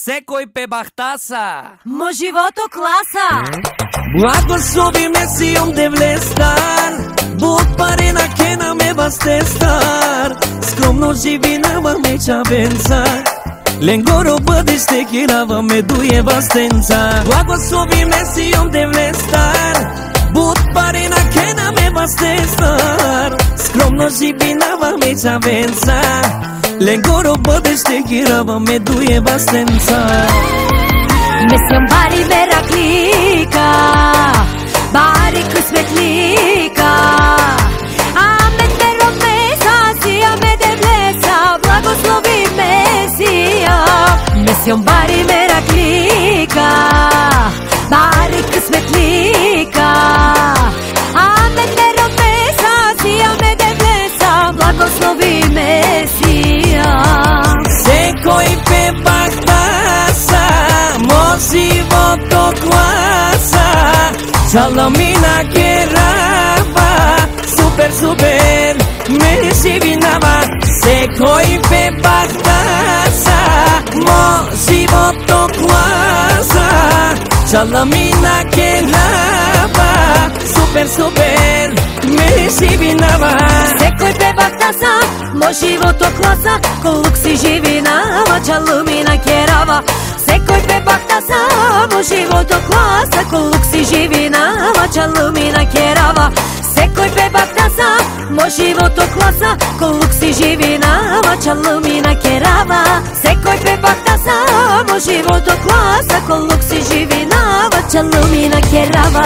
Секој пе бахтаса, мо живото класа. Благослови ме сијом девлестар, Бог паре на кена ме бастестар, скромно живинава ме чавенца, ленгоро бъдеще кирава ме дуе бастенца. Благослови ме сијом девлестар, Бог паре на кена ме бастестар, скромно живинава ме чавенца, ленгоро бъдеще кирава ме дуе бастенца. Месјам бари мераклика, бари късметлика, Амет веро меса, сија ме деблеса, благослови месија. Месјам бари мераклика, бари късметлика, Амет веро меса, сија ме деблеса, благослови месија. Секој пе бахтаса, мо живото класа, Чаламина керава, супер, супер, ме живинава. Секој пе бахтаса, мо живото класа, Чаламина керава, супер, супер, ме живинава. Секој пе бахтаса, мо живото класа, колук си живинава, Чаламина керава. Секој пе бахтаса, мо живото класа, колук си живинава, Чаламина керава. Секој пе бахтаса, мо живото класа, колук си живинава, Чаламина керава. Секој пе бахтаса, мо живото класа, колук си живинава, Чаламина керава.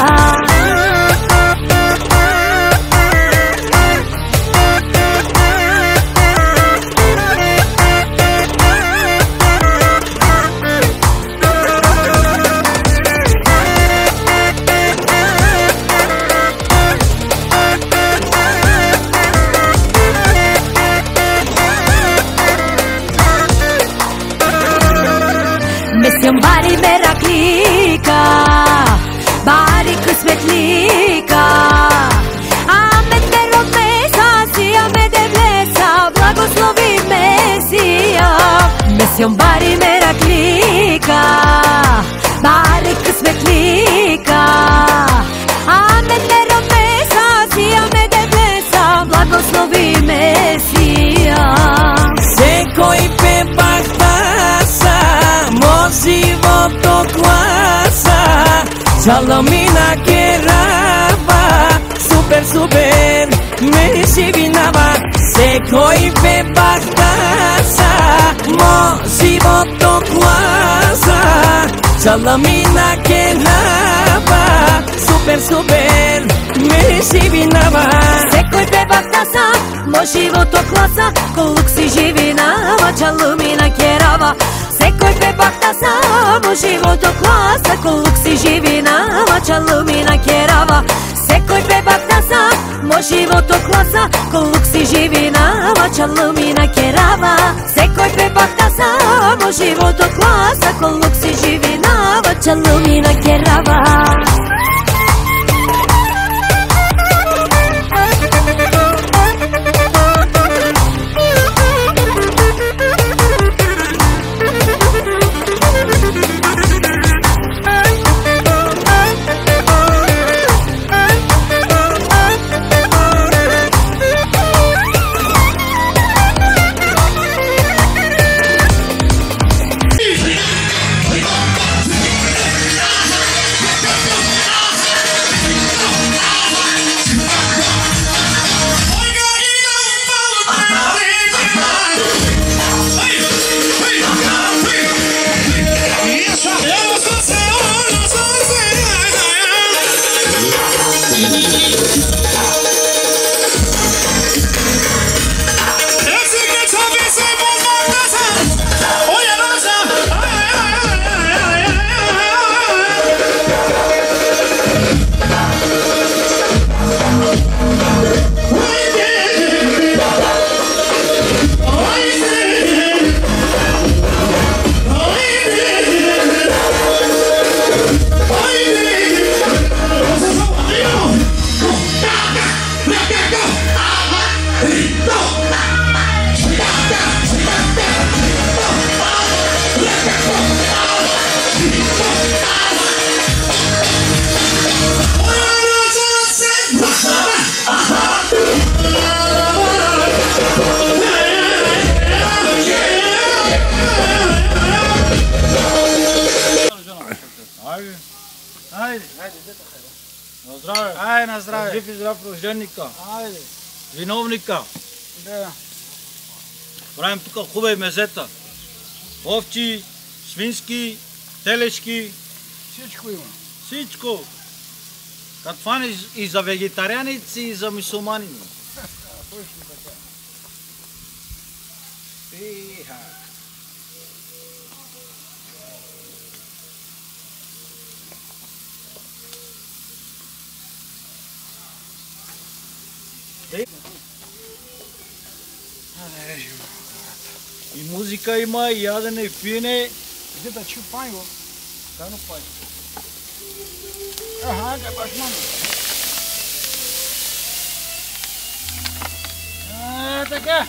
Месјам бари мераклика, бари късметлика, Амет веро меса, сија ме деблеса, благослови месија. Месјам бари мераклика, бари късметлика, Амет веро меса, сија ме деблеса, благослови месија. Секој пе бахтаса, мо живото класа, Чаламина керава, супер, супер, ме живинава. Секој пе бахтаса, мо живото класа, Чаламина керава, супер, супер, ме живинава. Секој пе бахтаса, мо живото класа, колук си живинава, Чаламина керава. Секој пе бахтаса, мо живото класа, колук си живинава, Чаламина керава. Секој пе бахтаса, мо живото класа, колук си живинава, Чаламина керава. Секој пе бахтаса, мо живото класа, колук си живинава, Чаламина керава. Айде, дета хайде. На здраве. Айде, на здраве. Жив и здрав рожденника. Айде. Виновника. Да. Правим тук хубави мезета. Овчи, свински, телешки. Всичко има. Всичко. Като фани и за вегетарианици, и за мусулмани. Точно така. Иха. И музика има, и ядене, и пиене. Дета чу пајво. Кано пај. Аха, га баш мама. Така.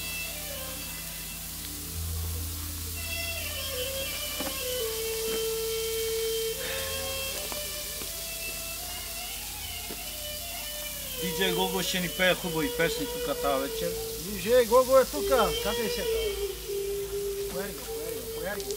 Диджей Гого ще ни пее хубави песни тук тази вечер. Диджей Гого е тука. Кате се това? Поярги.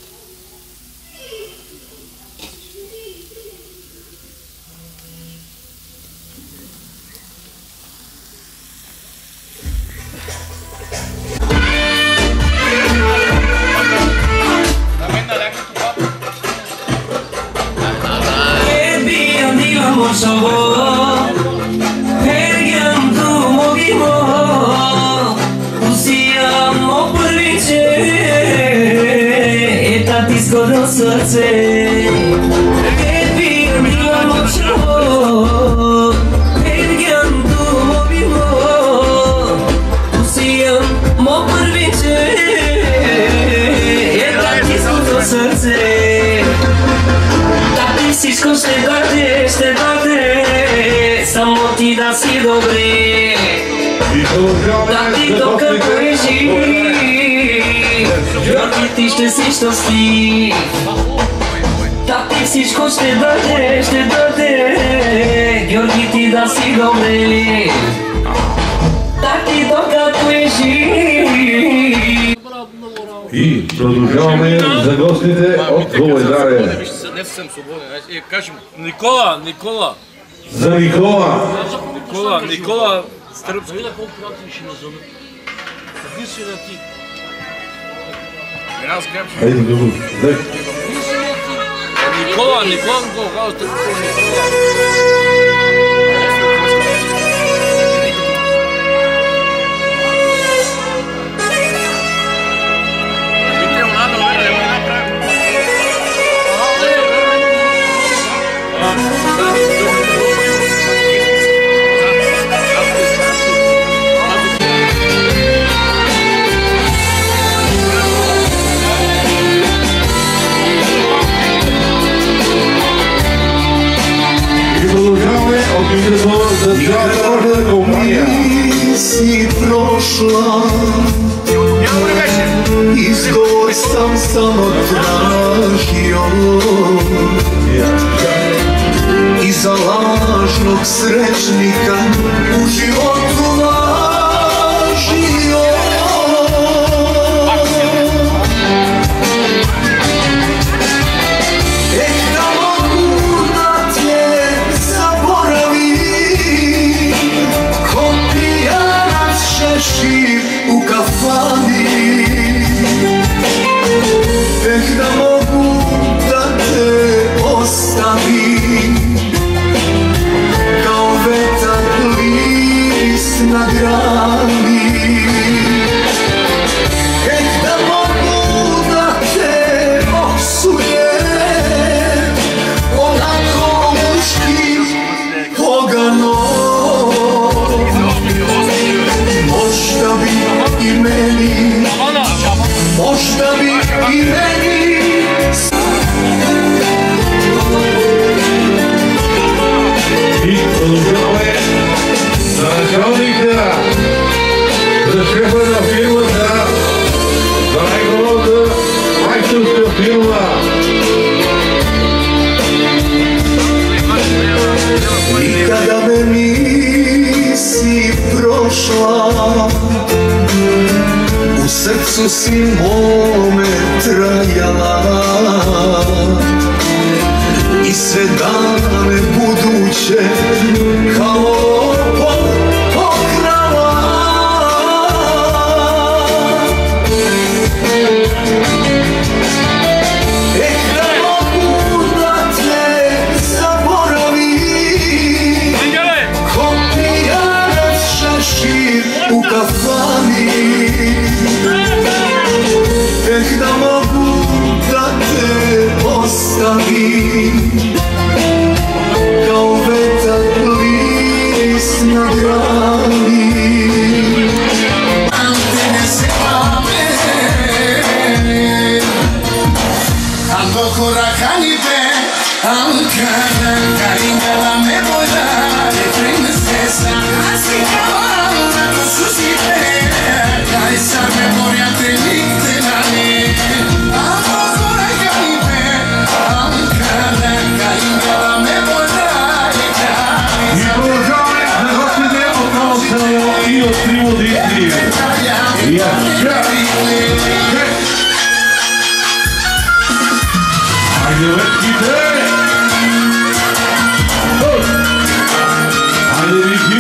Skoro srce Baby, milam očevo Pergam dumovimo Usijam mo prviče Eta ti skoro srce Da ti всичко ще даде Само ти да си добре Да ти докато е жив Георги, ти ще си щастлив. Да ти всичко ще даде. Георги, ти да си добре. Да ти докато е жив. И продължаваме за гостите от Коледаре. Не съм свободен. Кажи му. Никола. За Никола. Никола Стръбски. Видя колко приятели ще назоват. Единствена ти. Хайде, добро. Дай. Никола, Си прошла, изгой съм само тражio i za lažnog srećnika u životu lažio. Da mogu da te zaboravim, ko pijanac šešir u kafani. Da mogu da te ostavim kao vetar list na grani. Da mogu da te opsujem onako muški pogano. Možda bi i meni, možda bi i meni. И продължаваме за началника, за шефа на фирмата, за най-голямата майсторска фирма. Nikada me nisi prošla, u srcu si mome trajala i se dane buduće kao pokrala. Ne mogu da te zaboravim, ko pijanac šešir u kafani. Da mogu da te ostavim kao vetar list na grani. Ando korakanite, ankara, karingala me boda, princesa, así como tu susite, esa memoria te dicte la ne. Ando korakanite, ankara, karingala me boda, I продължаваме да гостите отново само и от Триво Дитри. Айде, лепките! Айде, Вики!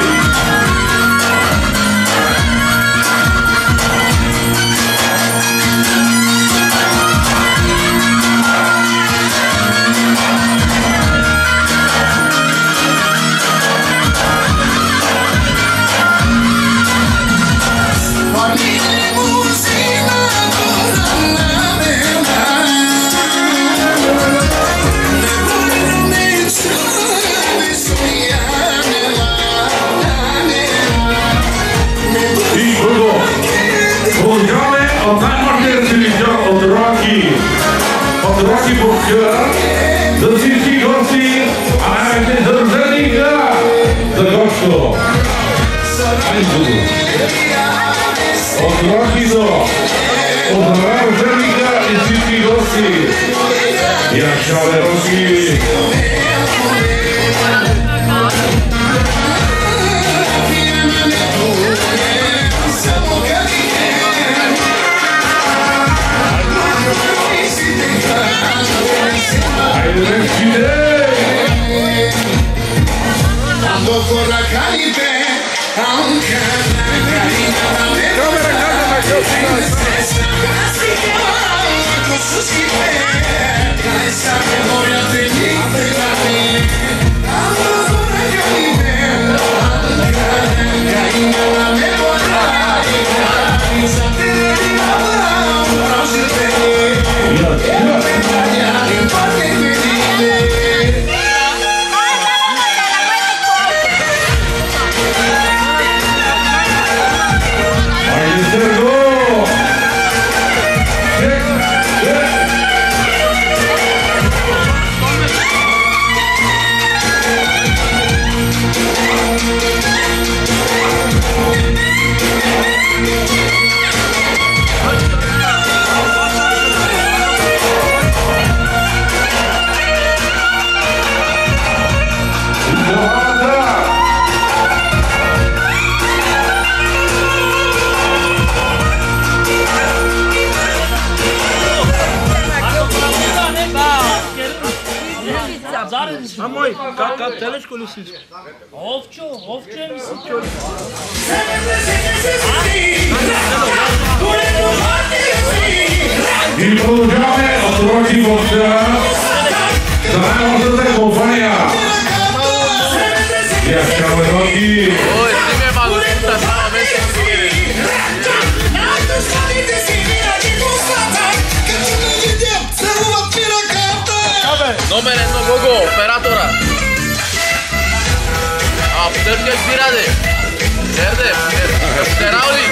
От най-мощния телевизор от Роки Букър, за всички гости, а най-вече за Рожденика, за Гошко. От Роки до Рожденика и всички гости. Я шале Роки. Ando korakanite, ankara, karingala me boda, princesa, así como tu susite, esa memoria te dicte la ne. Ando korakanite, ankara, karingala me boda, princesa, prožite, А мой, как телешко лисичко? Овчо е лисичко. И продължаваме от Роки Букър за най-мощната компания. Я шале Роки. Ой, ти ме малолита, това беше сигурен. Номер 1 Гого, оператора. Aptırken bir hadi. Nerede? Teravli.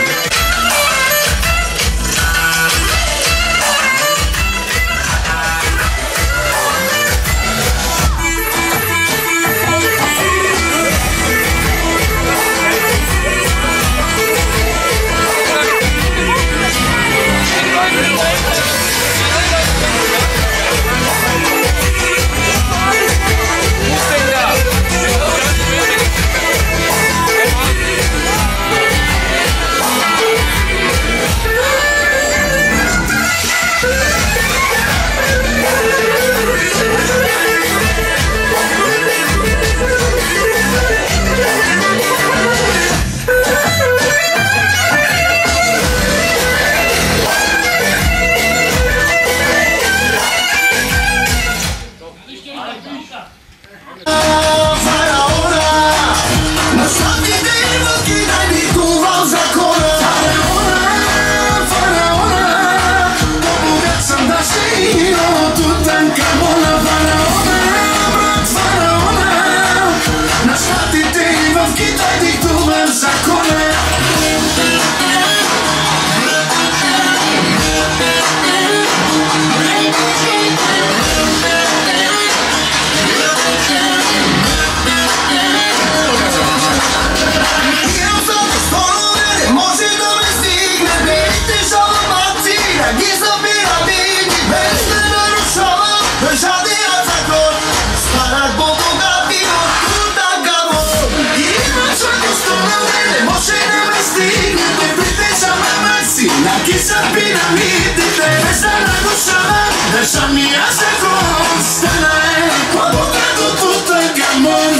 Lasciami a seconda, ho buttato tutto il gamon,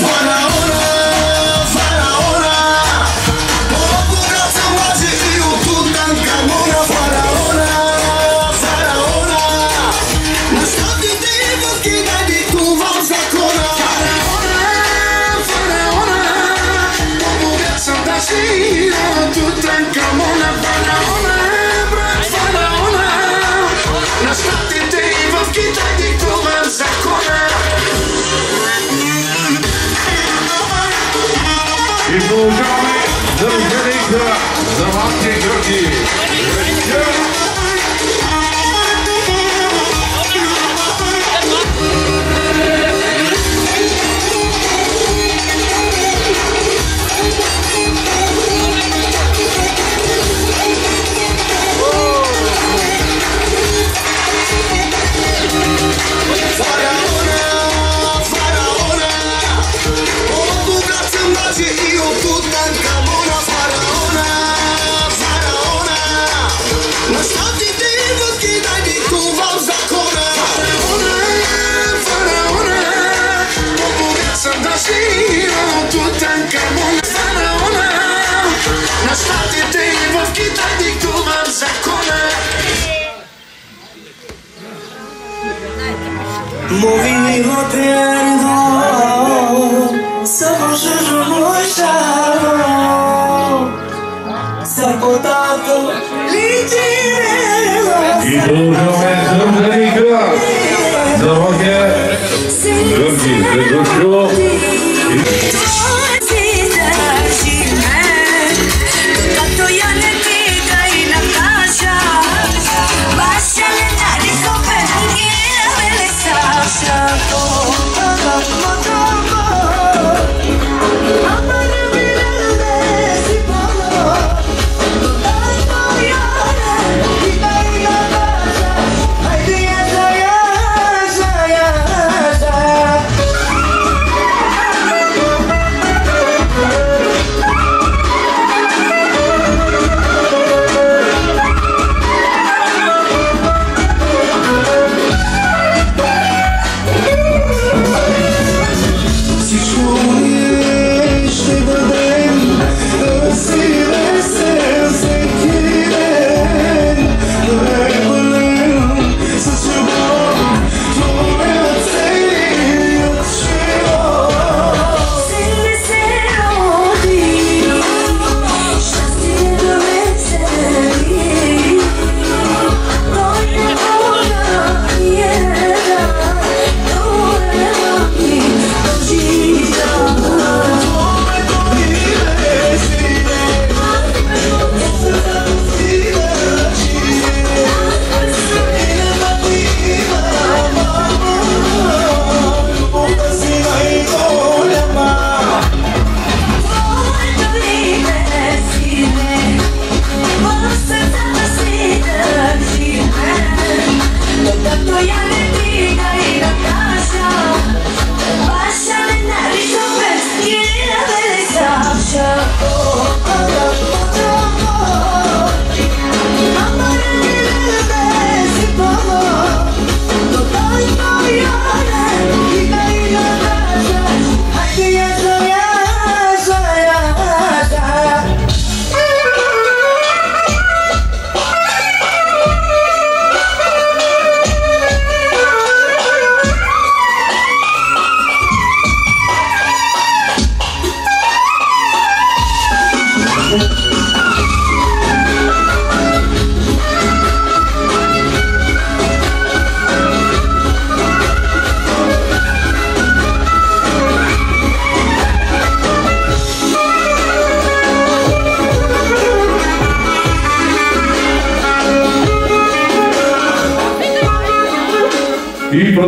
faraona, ho buttato quasi io tutto il gamon, faraona, non sto di tempo che dai di tu vas a cora, faraona, ho buttato da sino tutto il gamon, faraona, non sto di kita di tuman zakona. I południowy do Wielika za łapie kroki. Movi rodendo, samo žužu možao, sapotato ličirelo. I południowy do Wielika za łapie kroki.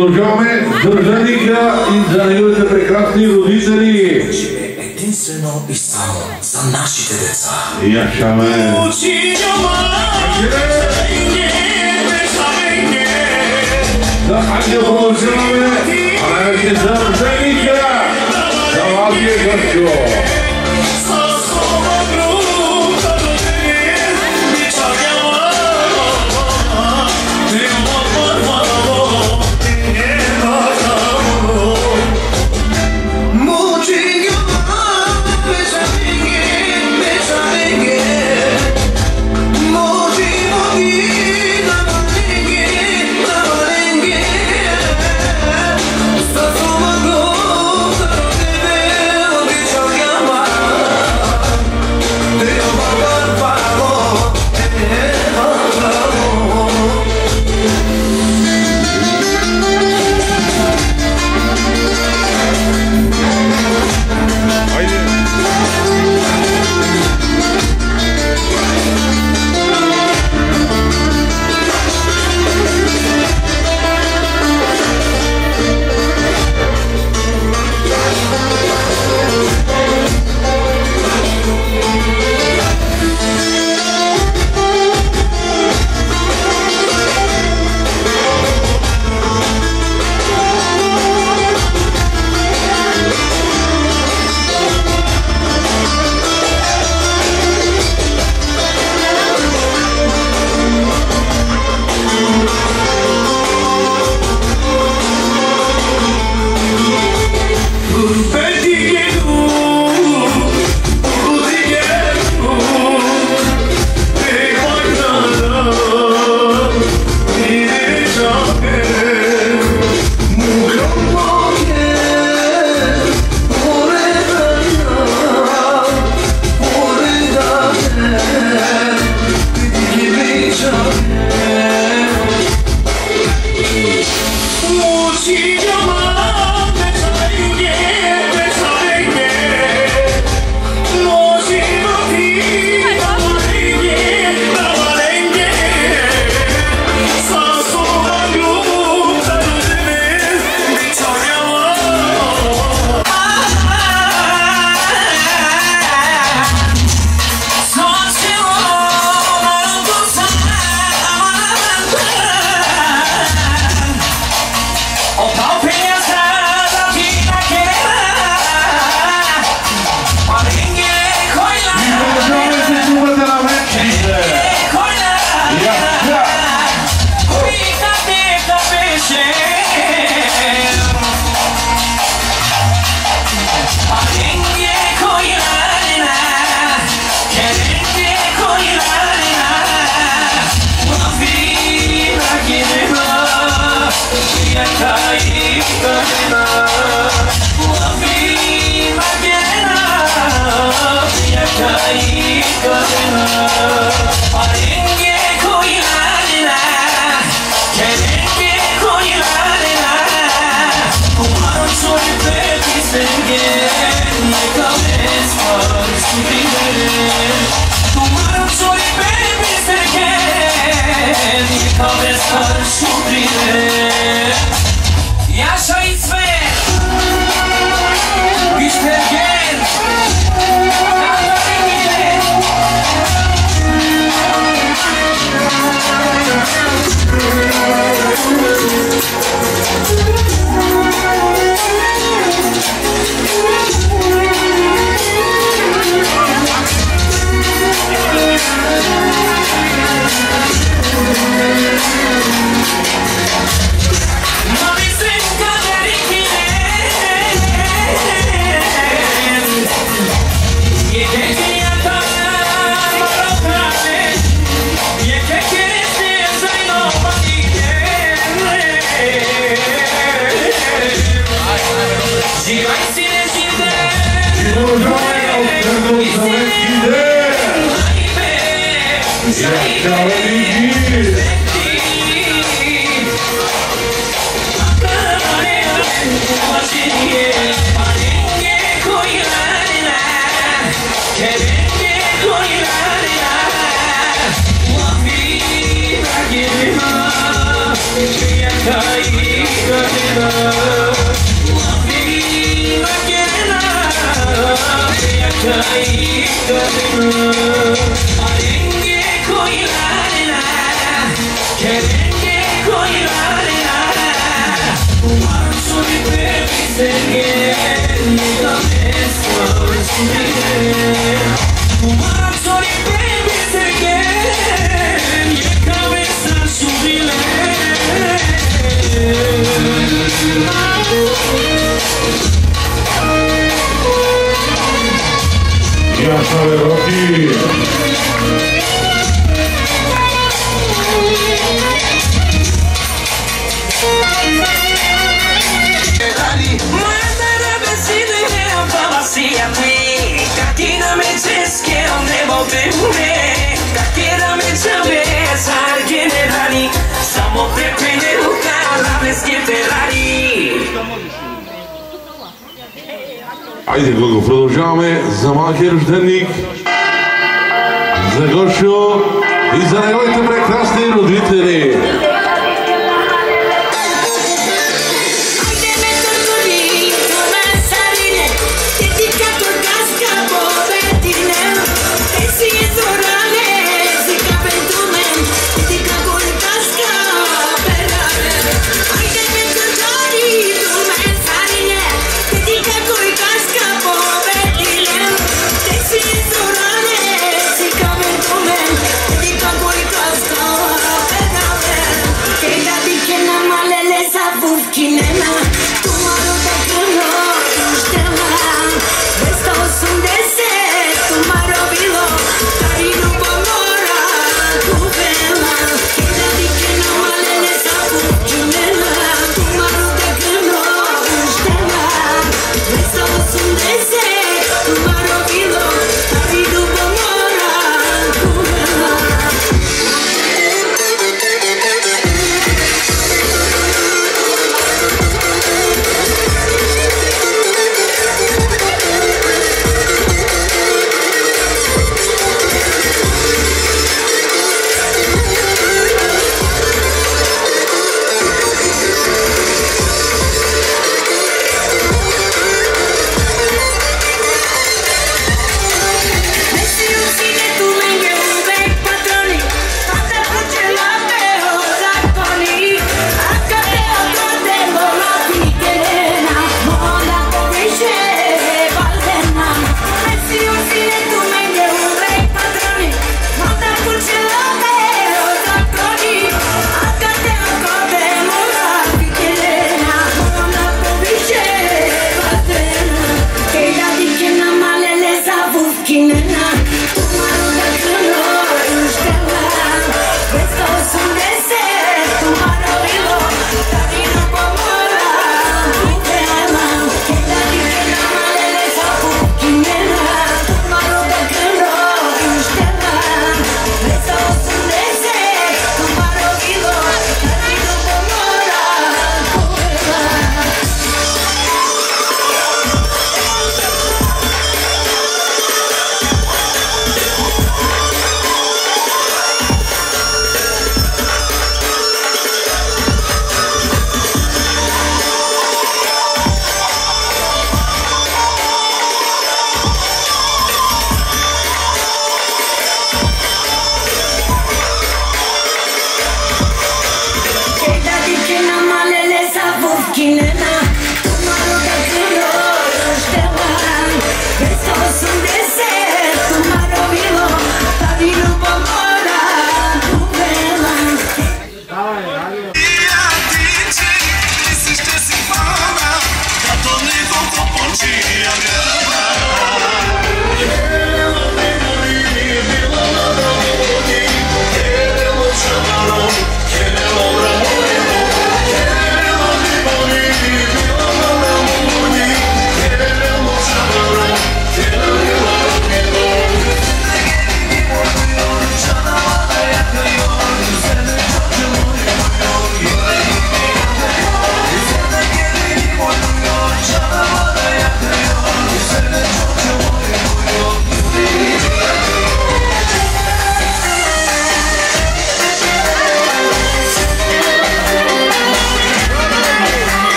продължаваме държаника и за неговите прекрасни родители. Единствено и само за нашите деца. Яшаме. За Ангел продължаваме, а най-вече за държаника, за Лазия Гърчо. Kai Arenge koi la la, kerenge koi la la. Marzo di baby serge, nega mesmo sumire. Marzo di baby serge, nega mesmo sumire. Ja sam Rocky. Mandare vestito in realtà sia qui. Cacchina me cesche on nebo bene. Cacchina me chavesa generali. Samo prepene luka la vesquiterari. Ajde Gogo, продължаваме за малкия рожденник, за Гошо и за неговите прекрасни родители.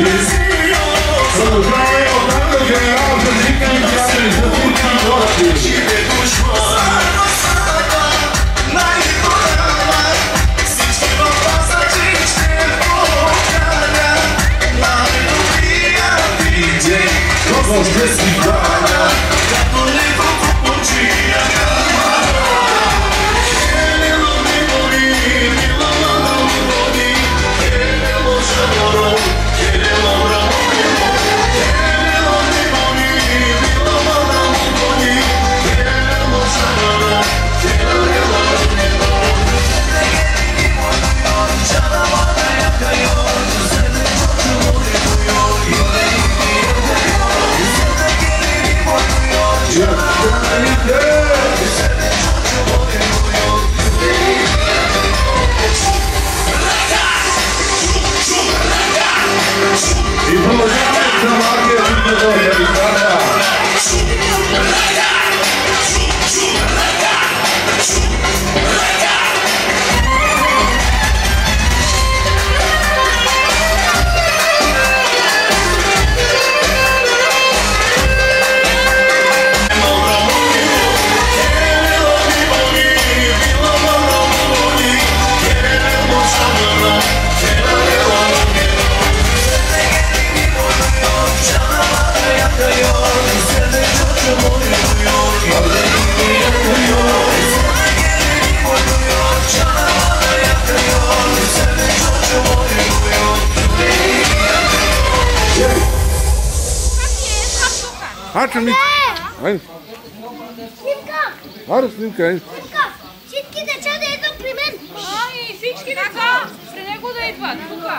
Снимка! Всички деца да идват при мен! Ай, всички деца! При него да идват! Тука!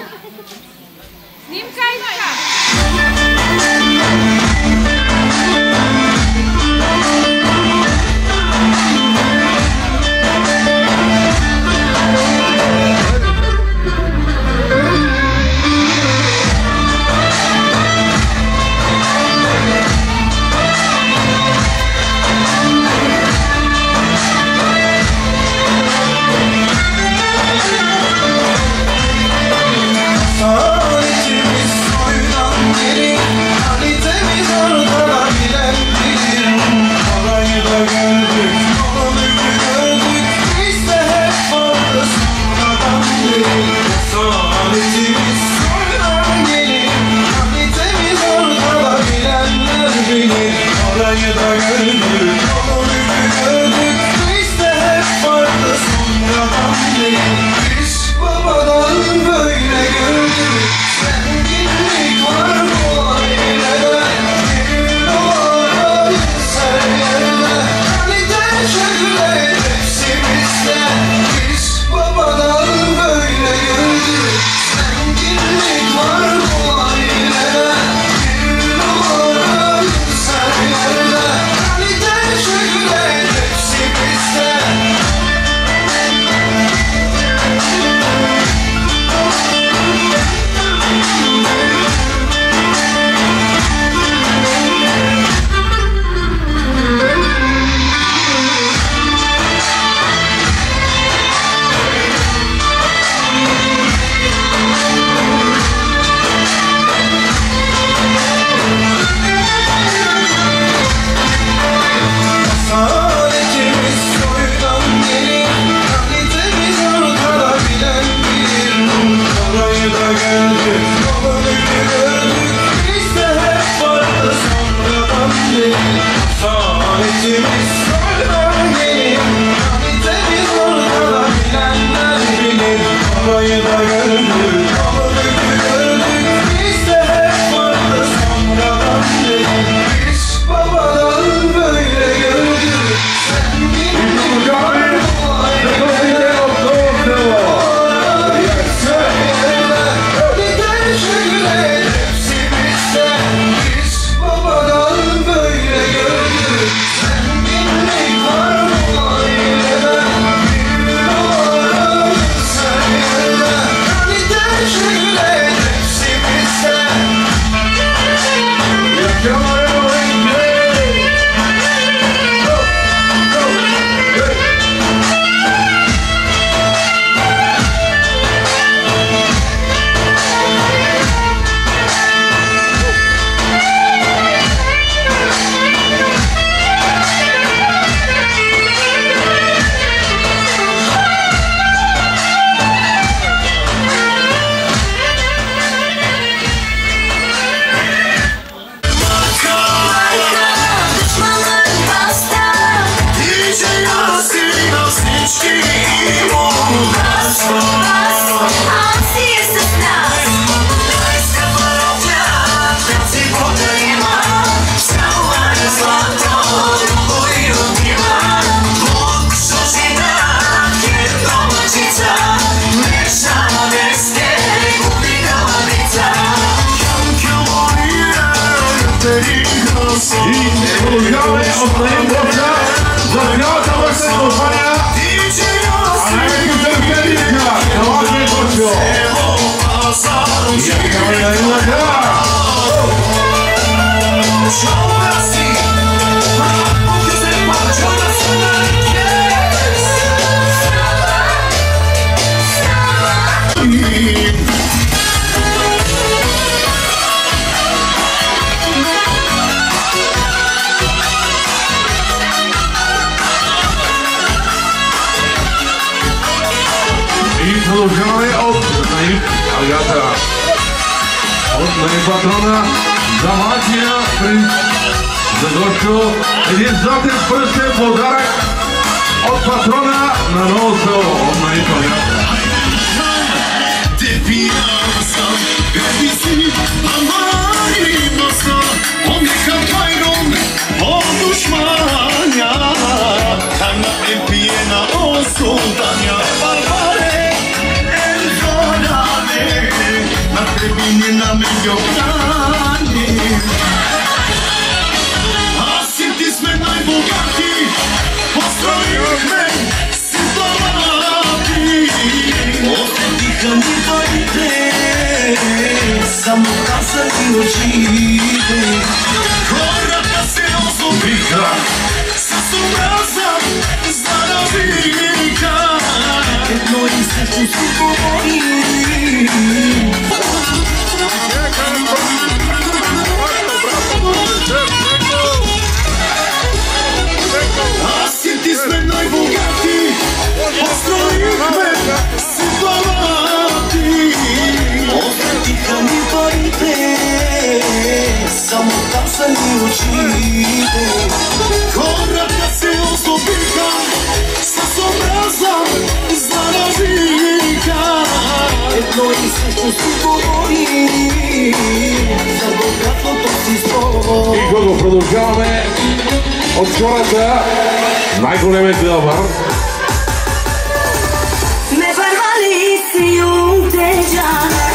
Снимка и така! продължаваме оставим госта за цялата ваша компания, а най-вече търпелика, Калаши Гошо. И чакаме да имате! Продължаваме от Наиб Агата, от Наиб патрона за младия принц за Гошо. Един златен пръстен подарък от патрона на Ново село, от Наиб Агата. Na meglio grandi, assinti sme najbogati, postrojmy sytuacji. Oddychamy wojny, samokazani oczywy. Koraka se osobika, sasobraza, zarawika. Jedno i sercu spokoi. Assinti sme najbogati, postrojmy sytuacji. Oddychamy wojny, samokazani oczywy. Koraka se osobika, sasobraza, zarawika. Jedno i sercu spokoi, za bogатото си спой. И го продължаваме от хората най-големият гълбар. Me barbali si un tejan.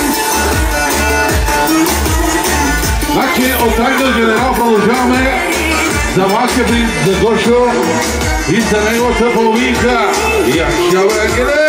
Значи от Ангел Генерал продължаваме за вашия принц за Гошо и за неговата половинка. И Акшава Ангеле!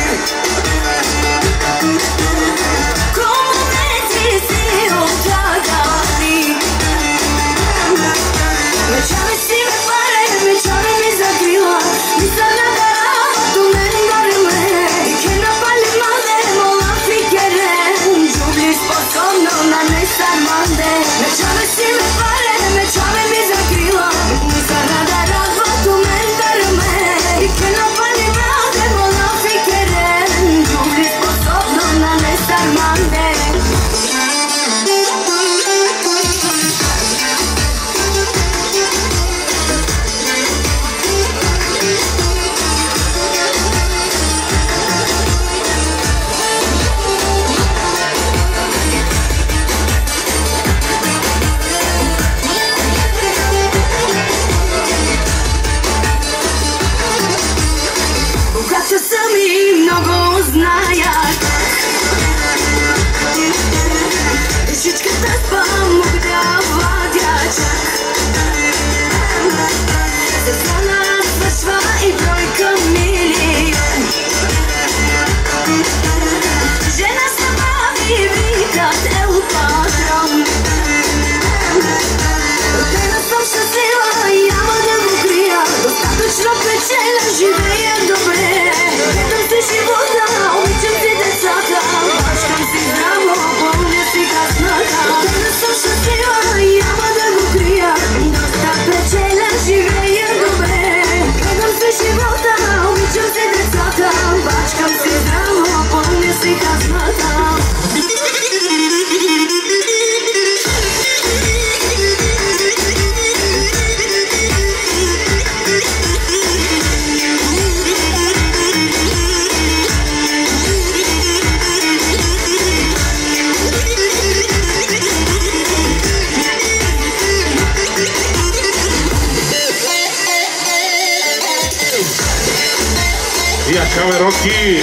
Чакаме Роки!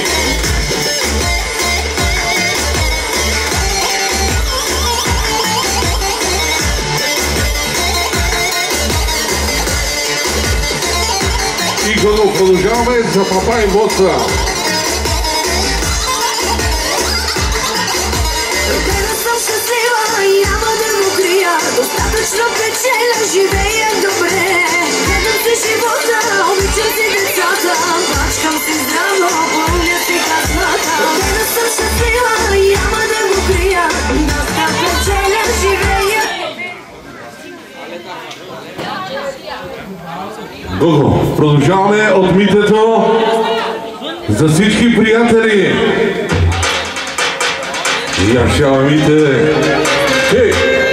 Гого, продължаваме за папа и боца. Достатъчно печеля, живея добре. Гледам си живота, обичам си децата. Бачкам си здраво, помня си хазната. Гледам съм щастлива, няма да го крия. Доста печеля, живея. Гого, продължаваме от Митето за всички приятели. Яшава Мите. Хей!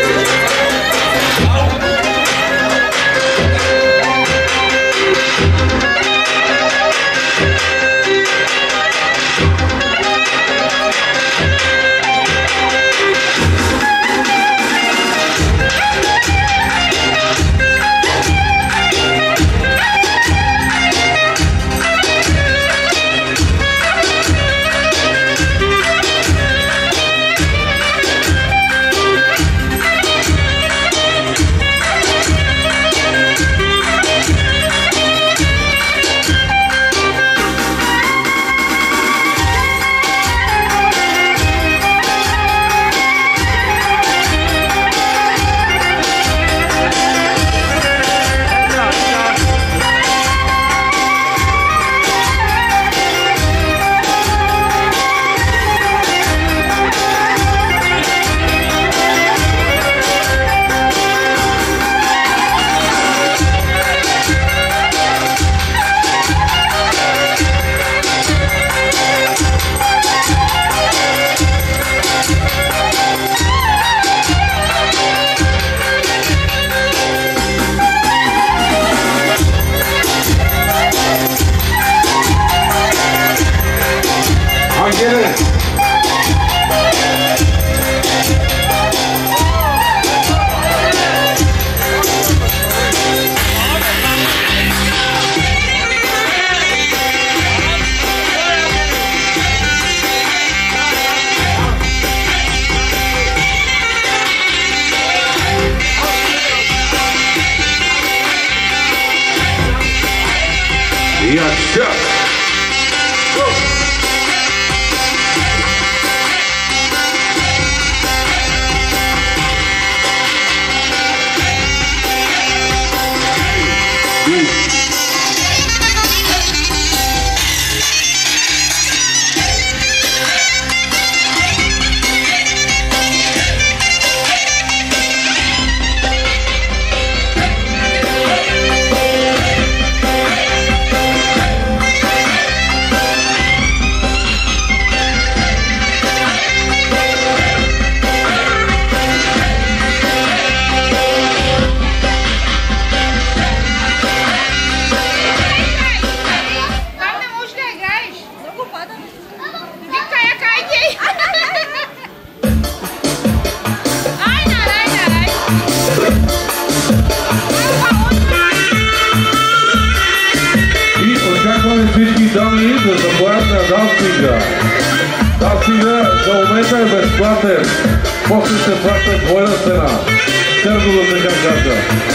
После ще плаща двойна цена. Търго да се кажа.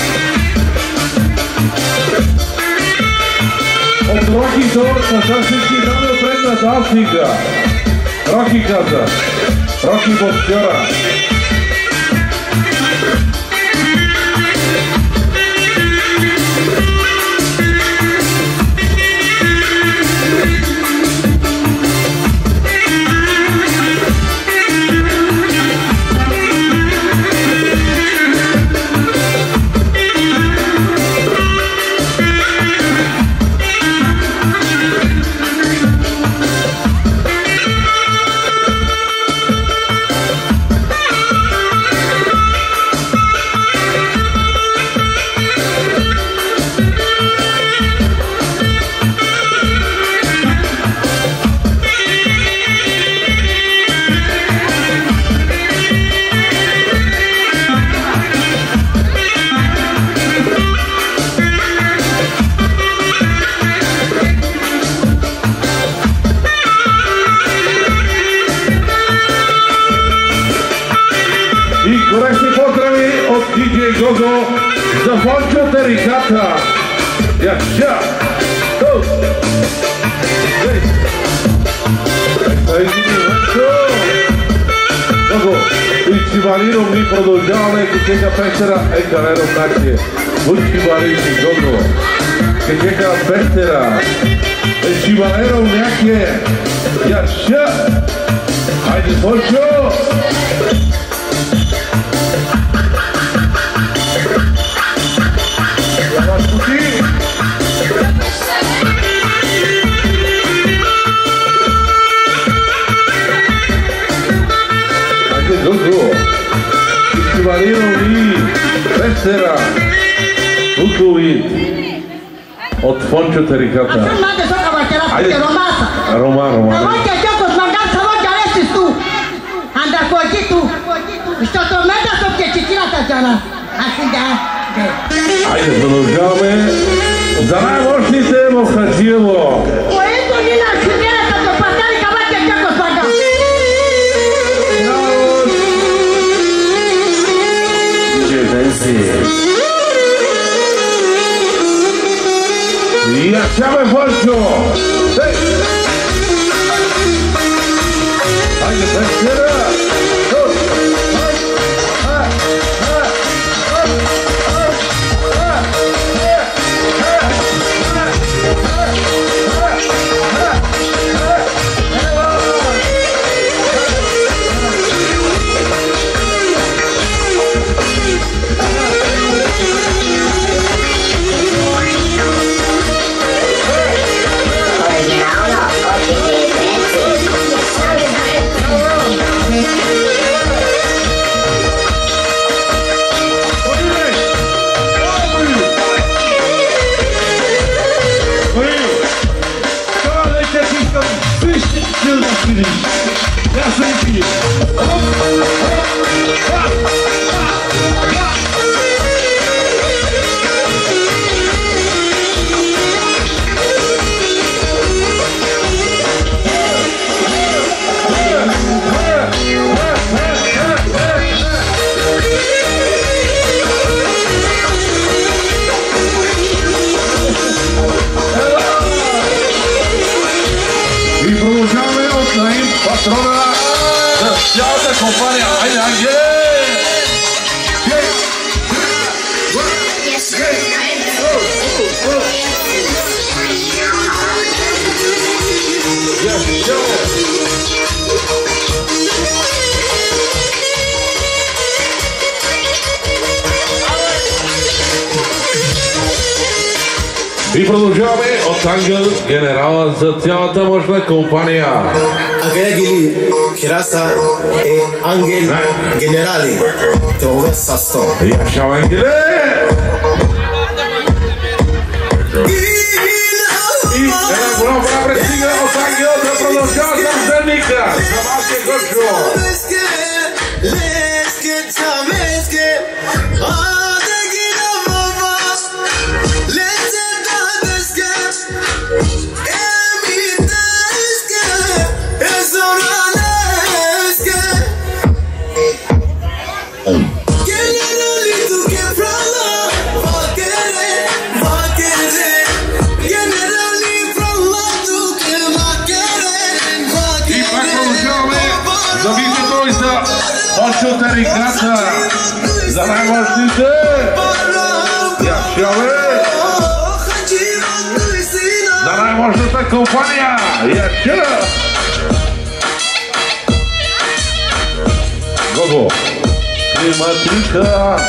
От Роки Тор са всички дами отред на Далсинга. Роки каза. Роки боксера. DJ Gogo, за Фончо Териката. Яша! Cibalino mi produžavame che čeka Peštera e Kalero Kačije. Vučki Balini, Gogo. Che čeka Peštera. E Cibalero nekje. Jaša. Hajde, Bošo. Javaš puti. Hajde, Gogo. Cibalino mi Peštera. Vukovic. Od Fončo Terikata. Ajde. Roma. Ajde, продължаваме. За най-мощните в Хаджиево. Ja chciałem Wolciu! Ajde, Peštera! И продължаваме от Ангел генерала за цялата мощна компания. Агрегили Хираса е Ангел генерали. Това е Састо. Яшав Ангеле! И една голяма пристига от Ангел да продължава за Зерника. За Васия Гошо. Fončo Terikata za najmocnejsze Jašave za najmocniejsza kompania Jaša Gogo Klimatika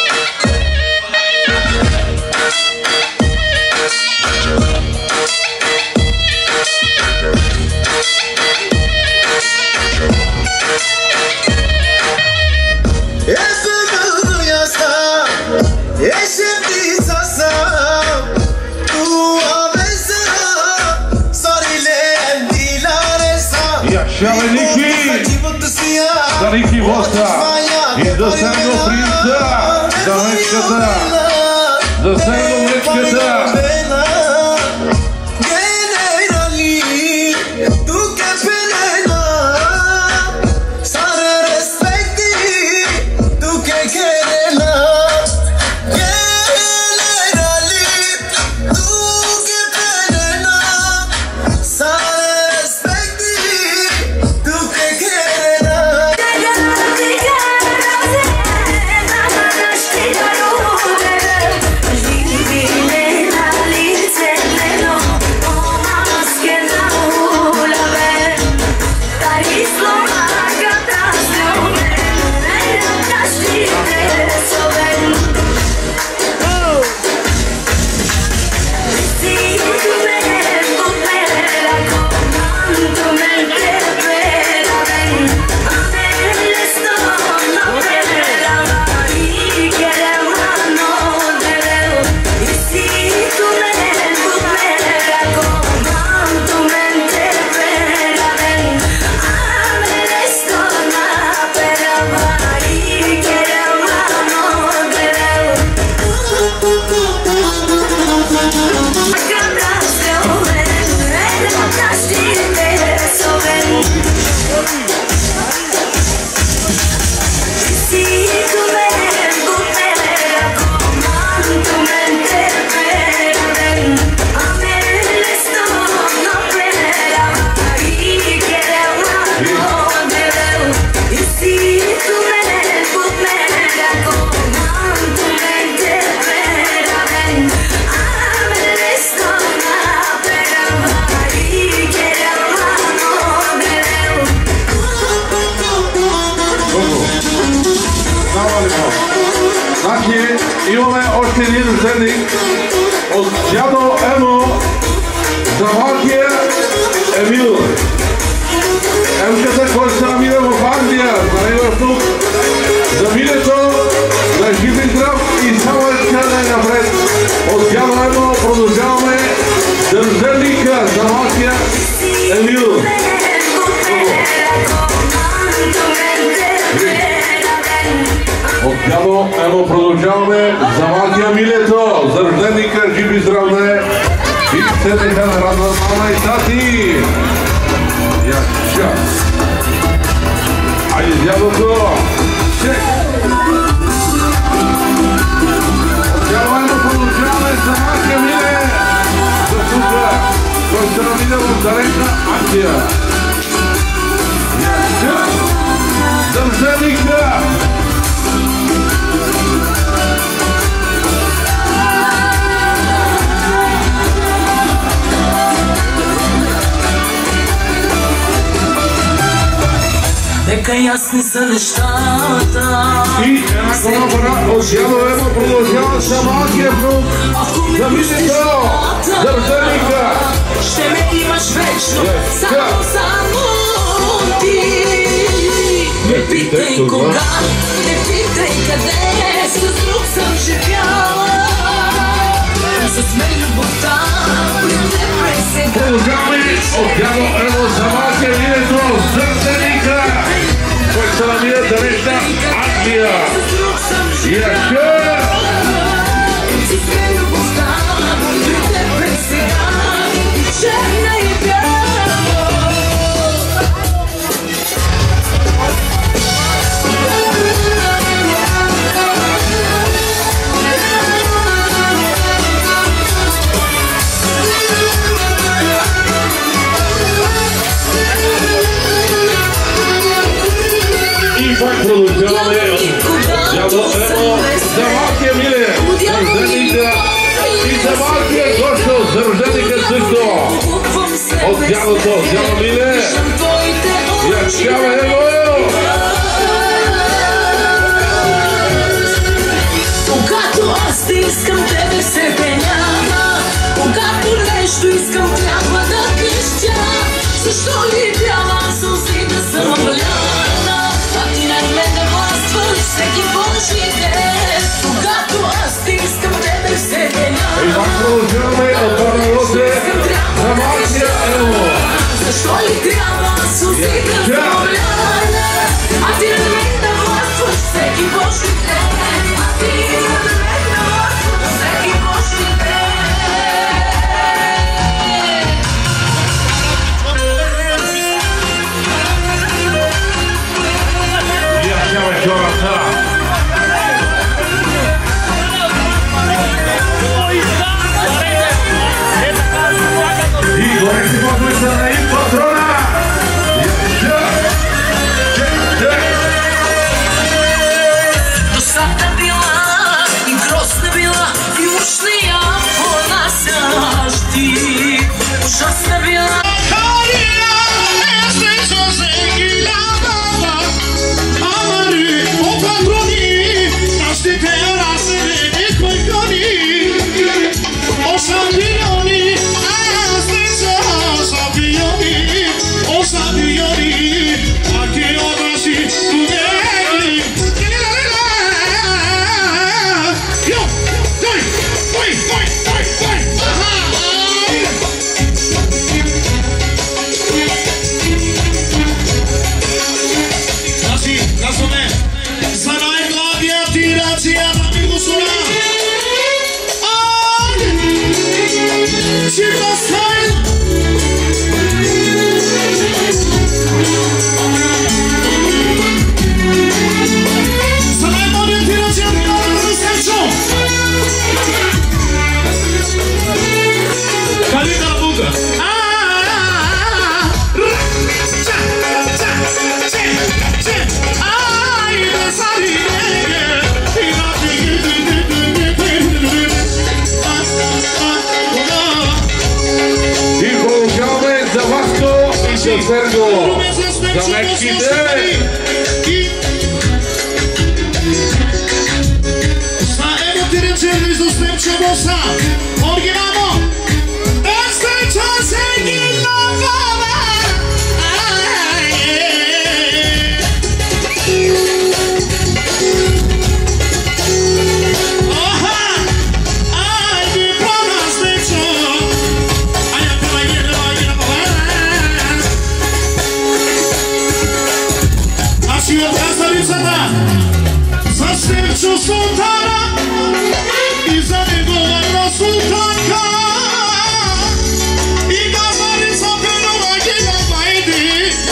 Šaleniki, za Niki Vosa i za Serno Princa, za Mečkata, za Serno Mečkata. Замахие имаме още един рожденик от дядо Емо, Замахие Емил. Емката, който се намира в Англия, за него е тук. За Милето, да жив и здрав и само е напред. От дядо Емо продължаваме рожденика Замахие Емил. От дядо Емо продължаваме Замахие Милето, за рожденика жив и здрав да е. И се нека да радва мама и тати. Айде, дядото! Чек! Дядо Емо продължаваме Замахие Миле! За тука, той се намира в далечна Англия. Държаника! Нека ясни са нещата. И една колабора от дядо Емо продължава Замахие внук. За Милето! Държаника! Ще ме имаш вечно, само ти. Не питай кога, не питай къде, с друг съм живяла. С мен любовта, при тебе сега. Продължаваме от дядо Емо Замахие Милето, Държаника, който се намира далечна Англия. Яка! С мен любовта, при тебе сега, черна и бяла. И пак продължаваме дядо Емо Замахие Миле, рожденика и Замахие Гошо, за рожденика също. От дядото, дядо Миле, ячава его! Когато аз те искам, тебе себе няма. Когато нещо искам, трябва да крещя. Защо ли трябва сълзи да съм обляна? А ти над мен да властваш всеки Божи ден. Когато аз те искам, тебе себе няма. И пак продължаваме от Барналоте, Замахие Емо. Защо ли трябва сълзи да съм обляна? А ти над мен да властваш всеки Божи ден. А ти над мен да властваш всеки Божи ден. Ячава хората! И горе си подвиса на им патрона! Досадна била и грозна била и уж не я понасяш ти. Ужасна била. царицата, за Стефчо султана и за неговата султанка. И газарица пенува ги на байди.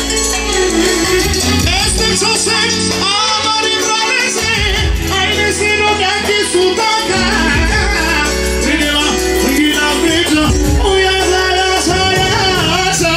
Стефчо се, амари бранезе, айде си роганки султанка. Тридела, тригила веча, уя заяса, яса.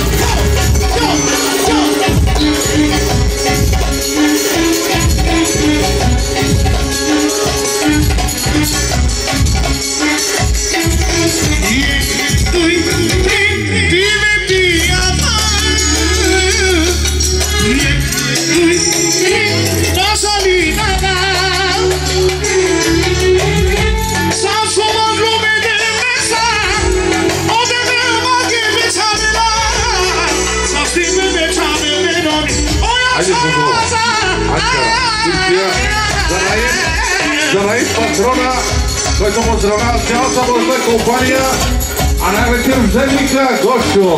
За Наид патрона, който поздравява цялата мощна компания, а най-вече рожденика Гошо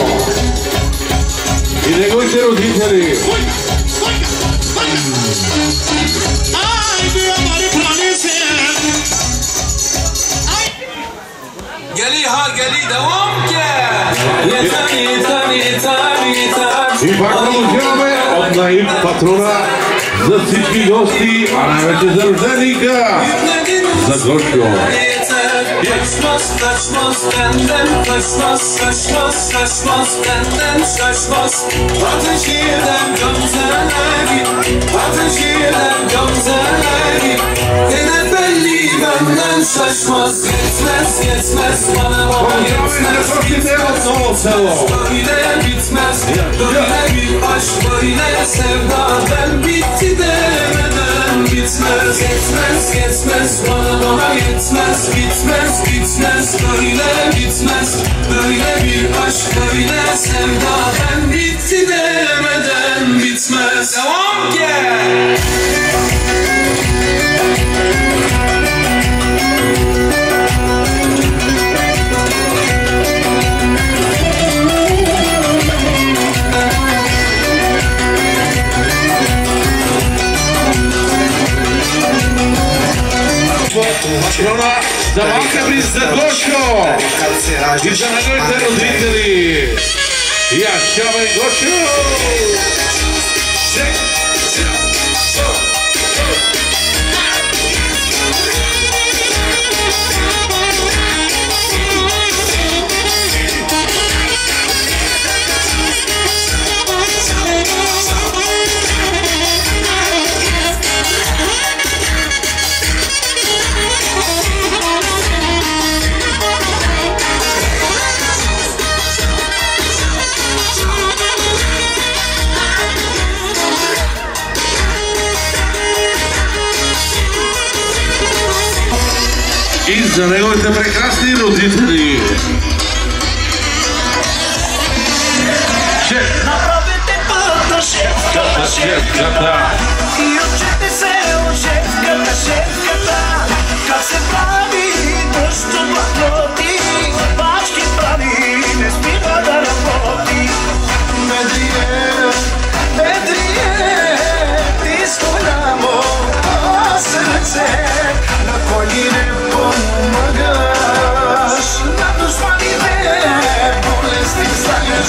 и неговите родители. И пак продължаваме от Наид патрона за всички гости, а най-вече за рожденика, за Гошо. Kaçmaz, kaçmaz, benden kaçmaz, kaçmaz, kaçmaz, benden kaçmaz. Ateşinden gamzeleri, ateşinden gamzeleri. Yine belli benden şaşmaz, yetmez, yetmez, bana bana yetmez, gitmez, böyle bitmez, böyle bir aşk, böyle sevda, ben bitti demeden bitmez, yetmez, yetmez, bana yetmez, bitmez, bitmez, böyle bitmez, böyle bir aşk, böyle sevda, ben bitti demeden bitmez. Devam gel. Патрона за малка бриз за Гошо и за неговите родители. Яшчавай Гошо! И за неговите прекрасни родители. Направете пътна шефката и учете се от шефката. Как се прави дъжд от блатноти, бачки прави, не спива да работи. Медрие, ти с голямо сърце, на кой не помагаш, на душманите болести слагаш.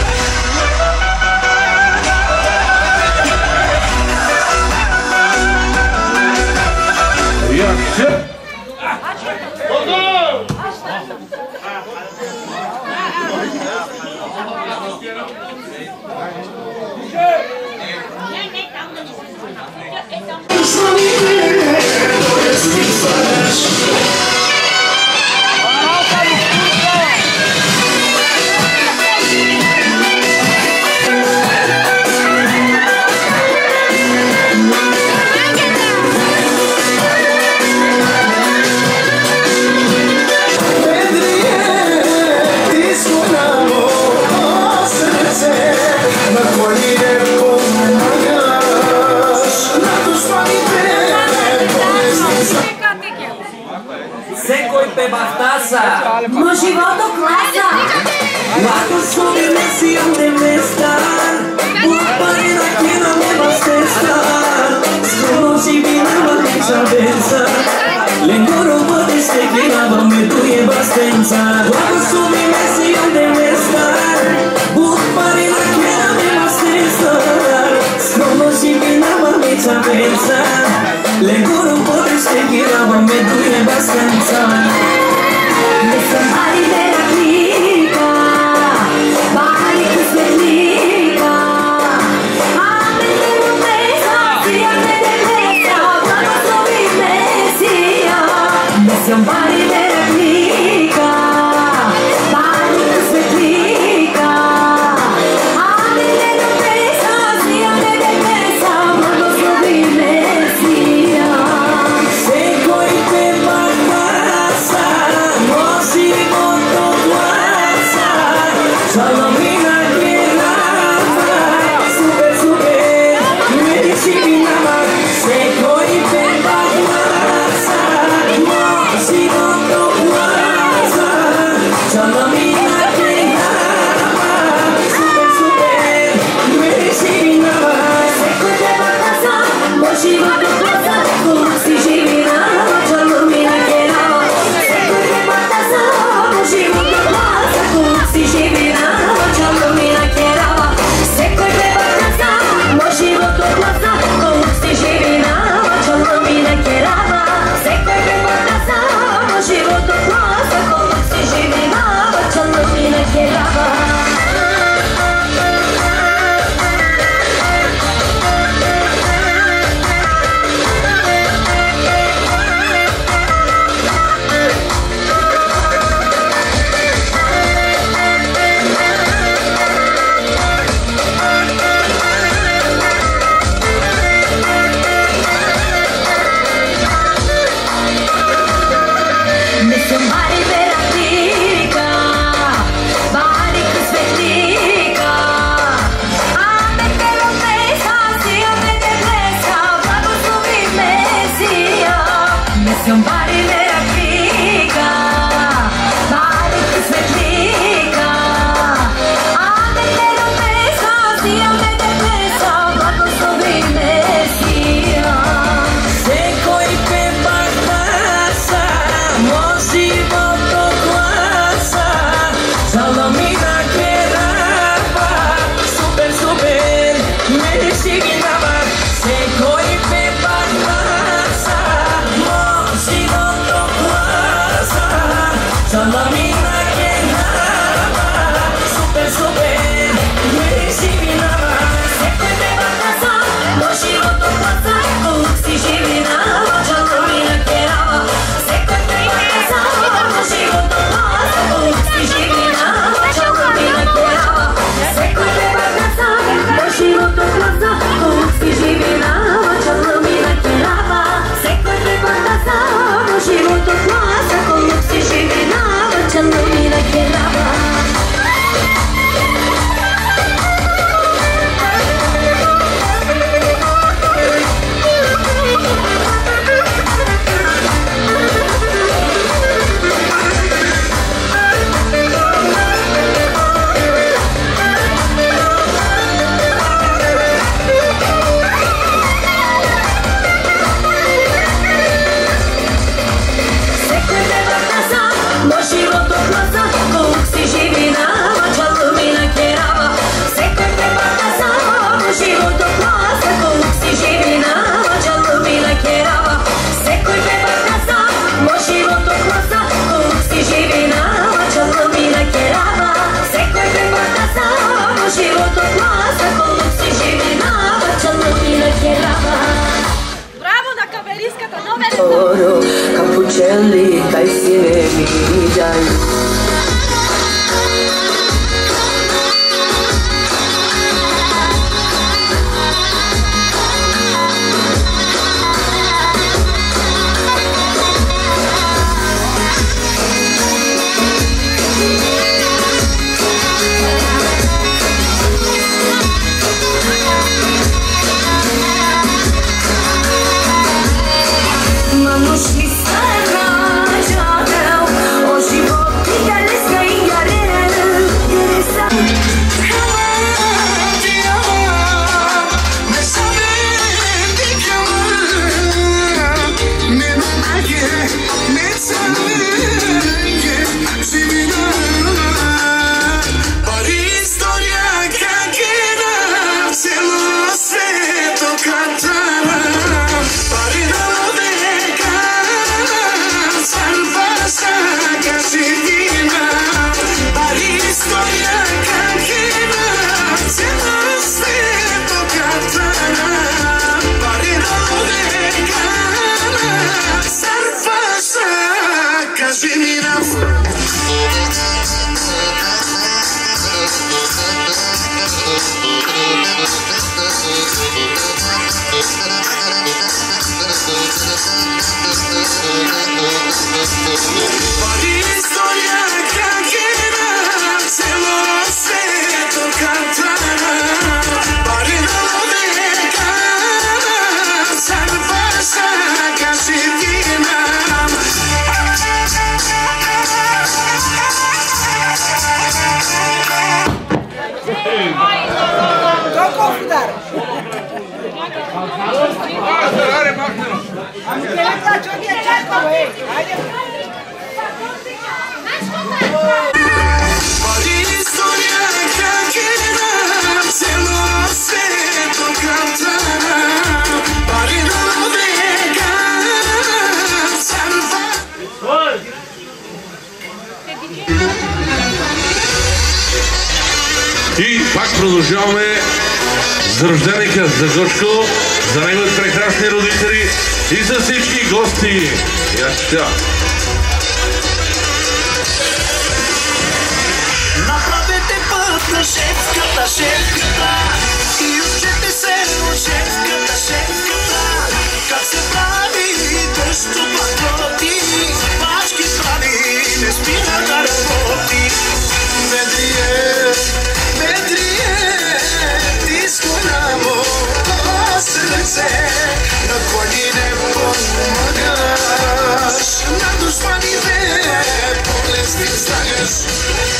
Секой пе бахтаса, но живото класа. Лако соли не си ам те местар, бух пари на кина не бастестар. cabeça. Lengoro pode ser que lava me tuie bastanza. Quando sumi messi onde me estar, but pare na chiara me bastanza. Scono si pinava me cabeça. Lengoro pode ser que lava me tuie bastanza. Me somebody better clica, body to svellica. Ame te rumesa, sia me de mesa, quando sono in messia. Me somebody better clica, body to svellica. Ame te rumesa, sia me de mesa, quando sono in messia. Se coi te passa, mosi molto guasa. Salomina che lava, super super, medicinava. Se coi te passa, mosi molto guasa. Salomina che lava, super super, medicinava. Se coi te passa, mosi molto guasa. Koluksi živina, čalumina kerava. Se koji te passa, mosi molto guasa. Koluksi živina, čalumina kerava. Se koji te passa, mosi molto guasa. Koluksi živina, čalumina kerava. Se koji te passa, mosi molto guasa. Koluksi živina, čalumina kerava. Me somebody better clica, body to svellica. Ame te rumesa, sia me de mesa, quando sono in messia. Me somebody better clica, body to svellica. Ame te rumesa, sia me de mesa, quando sono in messia. Se coi te passa, mosi molto guasa. Salomina che lava, super super, medicinava. Se coi te passa, mosi molto guasa. Salomina che lava, super super, medicinava. Se koji te passa, mosi molto guasa. Koluksi živina, čalumina kerava. Se koji te passa, mosi molto guasa. Koluksi živina, čalumina kerava. Se koji te passa, mosi molto guasa. Koluksi živina, čalumina kerava. Se koji te passa, mosi molto guasa. Koluksi živina, čalumina kerava. Se koji te passa, mosi molto guasa. Koluksi živina, čalumina kerava. Se koji te passa, mosi molto guasa. Koluksi živina, čalumina kerava. Se koji te passa, mosi molto guasa. Koluksi živina, čalumina kerava. Se koji te passa, mosi molto guasa. Koluksi živina, čalumina kerava. Браво на кавериската, нове! Oro, capucelli, kaj si ne viđaj. Manuš mi se vraća, o životu И пак продължаваме за рожденика за Гошко, за неговите прекрасни родители и за всички гости. Направете път на шефката и учете се от шефката, как се прави дъжд от пакоти, пачки прави, не спира да работи. Медрие, ти скоро моето сърце, на коли не помагаш, на душманите полезни слагаш.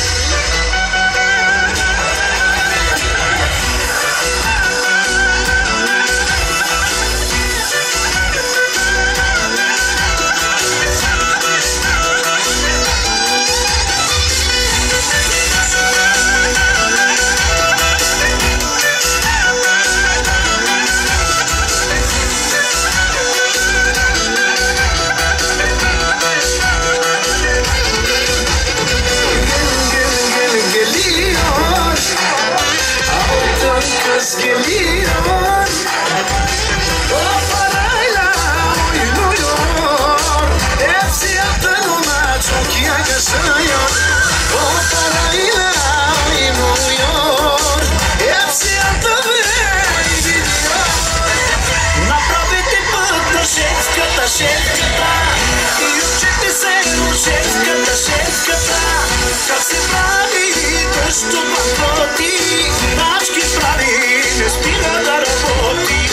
Шефката и учете се от шефката, как се прави дъжд от пакоти, мачки прави, не спира да работи.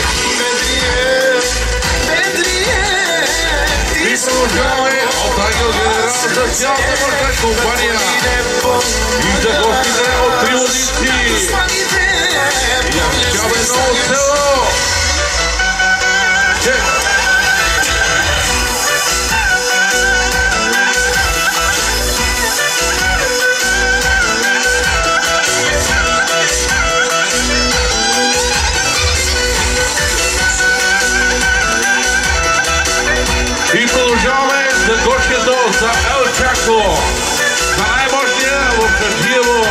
Медрие, ти продължаваме от Ангел Генерал за цялата морска компания и за гостите от Триводици. Ячаве Ново село. И продължаваме за гошкето за Ел Чако, за най-мощния в Каджиево.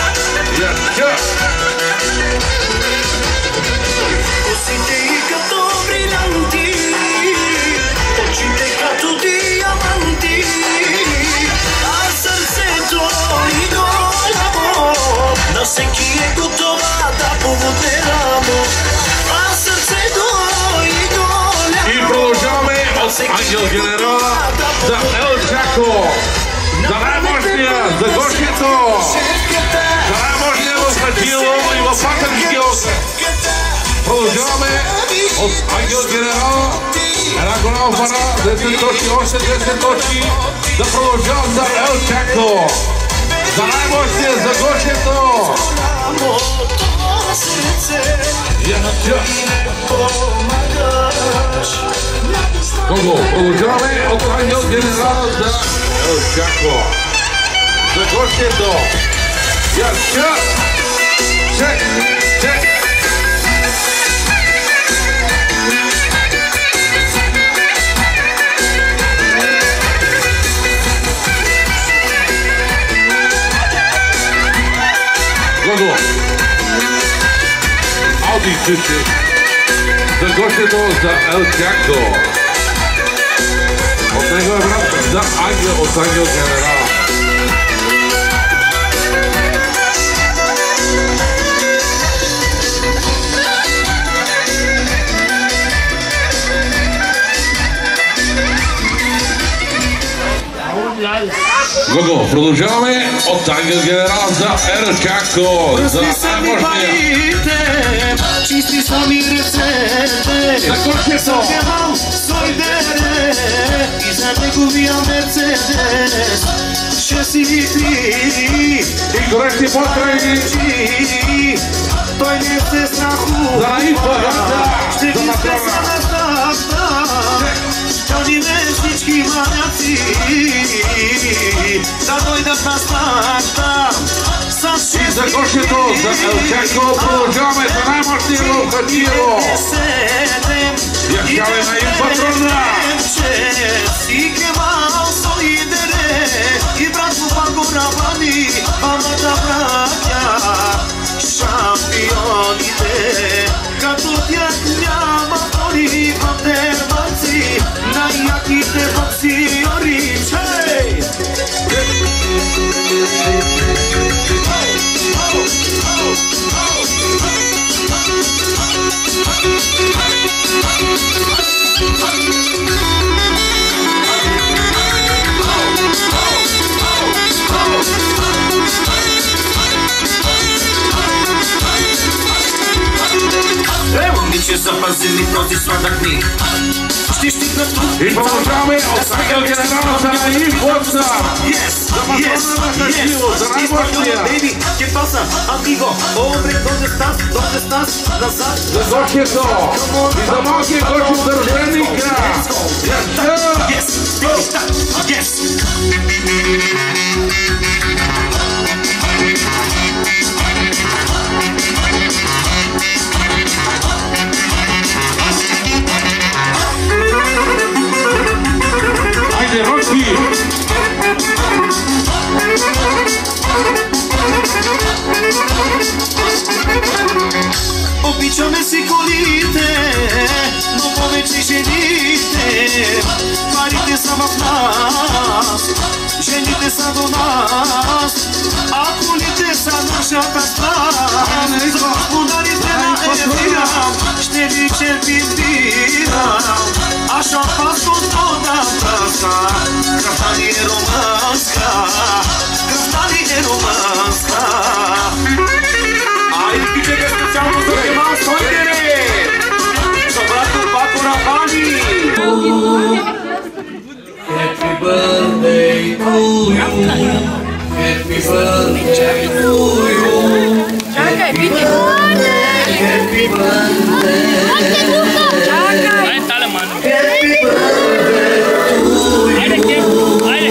Косите и като брилянти, очите като диаманти, а сърцето и голямо, на всеки е готова да поводе рамо. А сърцето и голямо. И продължаваме от Ангел Генерала за Ел Чако, за най-мощния, за гошкето, за най-мощния в Каджиево и в Патърки. Продължаваме от Ангел Генерал. Една голяма пара, 10 точки, още 10 точки. Да продължавам за Ел Чако. За най-мощния, за гошкето. Кого? Продължаваме от Ангел Генерал за Ел Чако. За гошкето. Чек, чек. Гого. Ауди чуче. За гошкето за Ел Чако. От него е брат за Ангел, от Ангел Генерал. Гого, продължаваме от Ангел Генерал за Ел Чако, за най-мощния. Чисти са ми ръцете, за гошкето. И за неговия Мерцедес ще си ти. И горещи поздрави. Той не се страхува. За най-пагата. Ще ви се сънатата. Той не вежди да дойдат на старта. И за Гошето, както продължаваме за най-мощния в Хачиево. Яшкаве на им патрона. И кемал соидере, и братко пако равани, амата братя, шампионите, като тях няма боли в дербанци, най-яките боксиори. Чей! Момиче, запази ми този сладък ми. Ще стигна тук. И продължаваме от генералната на Инфлакса. За най-мощния. ¿Qué pasa, amigo? Hombre, ¿dónde estás? ¿Dónde estás? Назад. За Гошето. И за малкия Гошо Държбеника. Yes, yes. Айде, Рокси! Обичаме си колите, но повече жените. Парите са в нас, жените са до нас, а колите са нашата страна. За господарите на Ефира ще ви черпим бира, а шампанското да праска. Кръвта ни е романска, кръвта ни е романска. Айде, пичега специално за Кемал Сойдере! За братко Пако Равани! Happy birthday to you. Happy birthday to you. Čakaj, vidi. Happy birthday. Ajde, tale manu. Happy birthday to you. Ajde, ke? Ajde.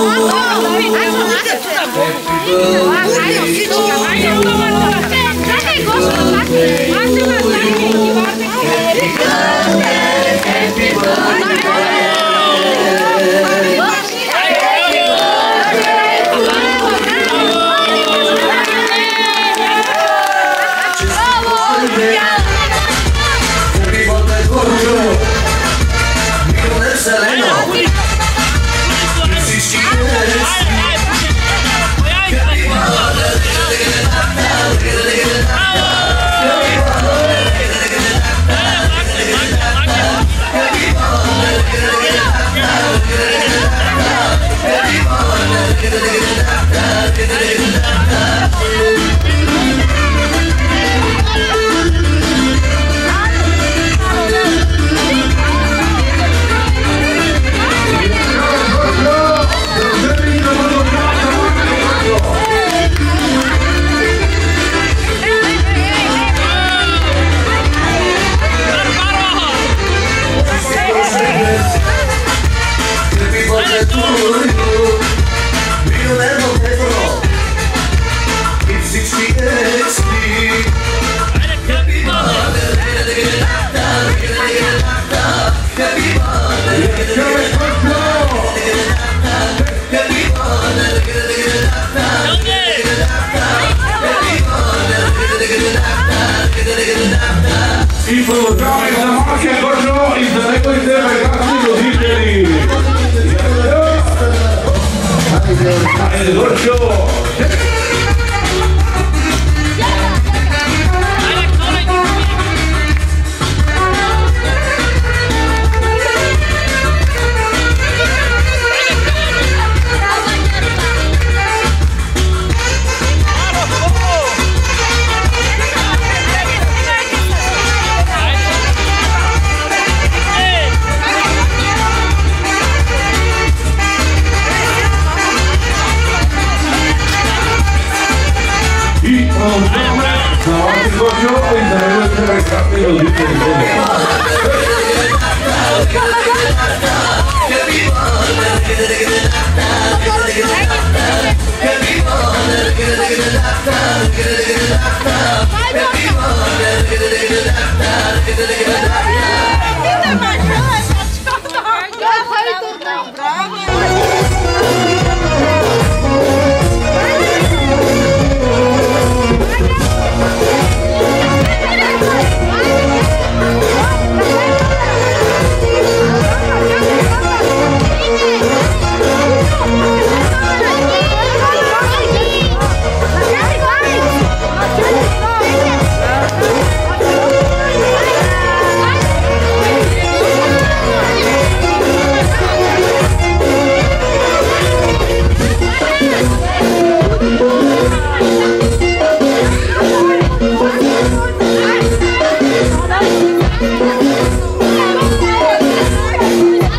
И продължаваме за малкия Гошо и за неговите прекрасни родители. Айде, Гошо!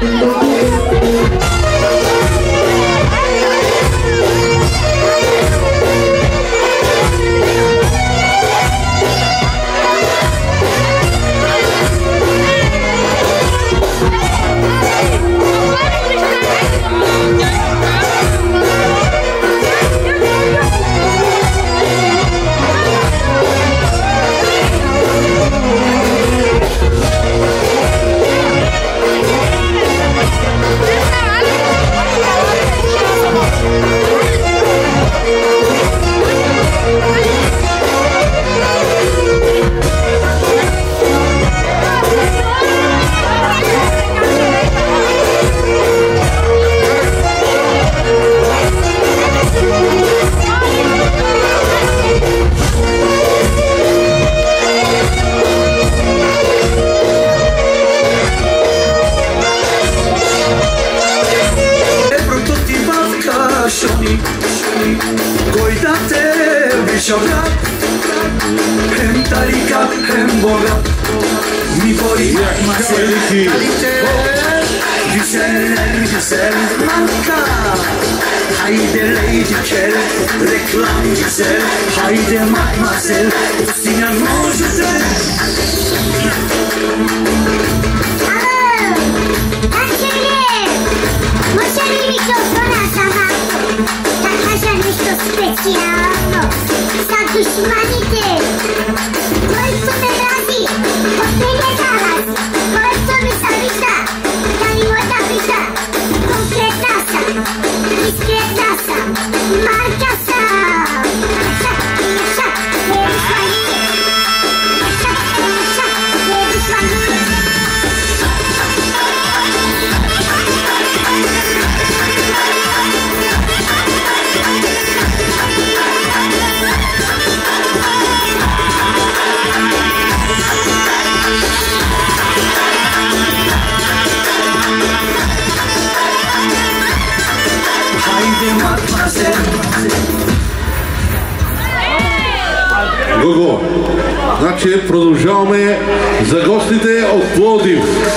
Гого, значи продължаваме за гостите от Пловдив.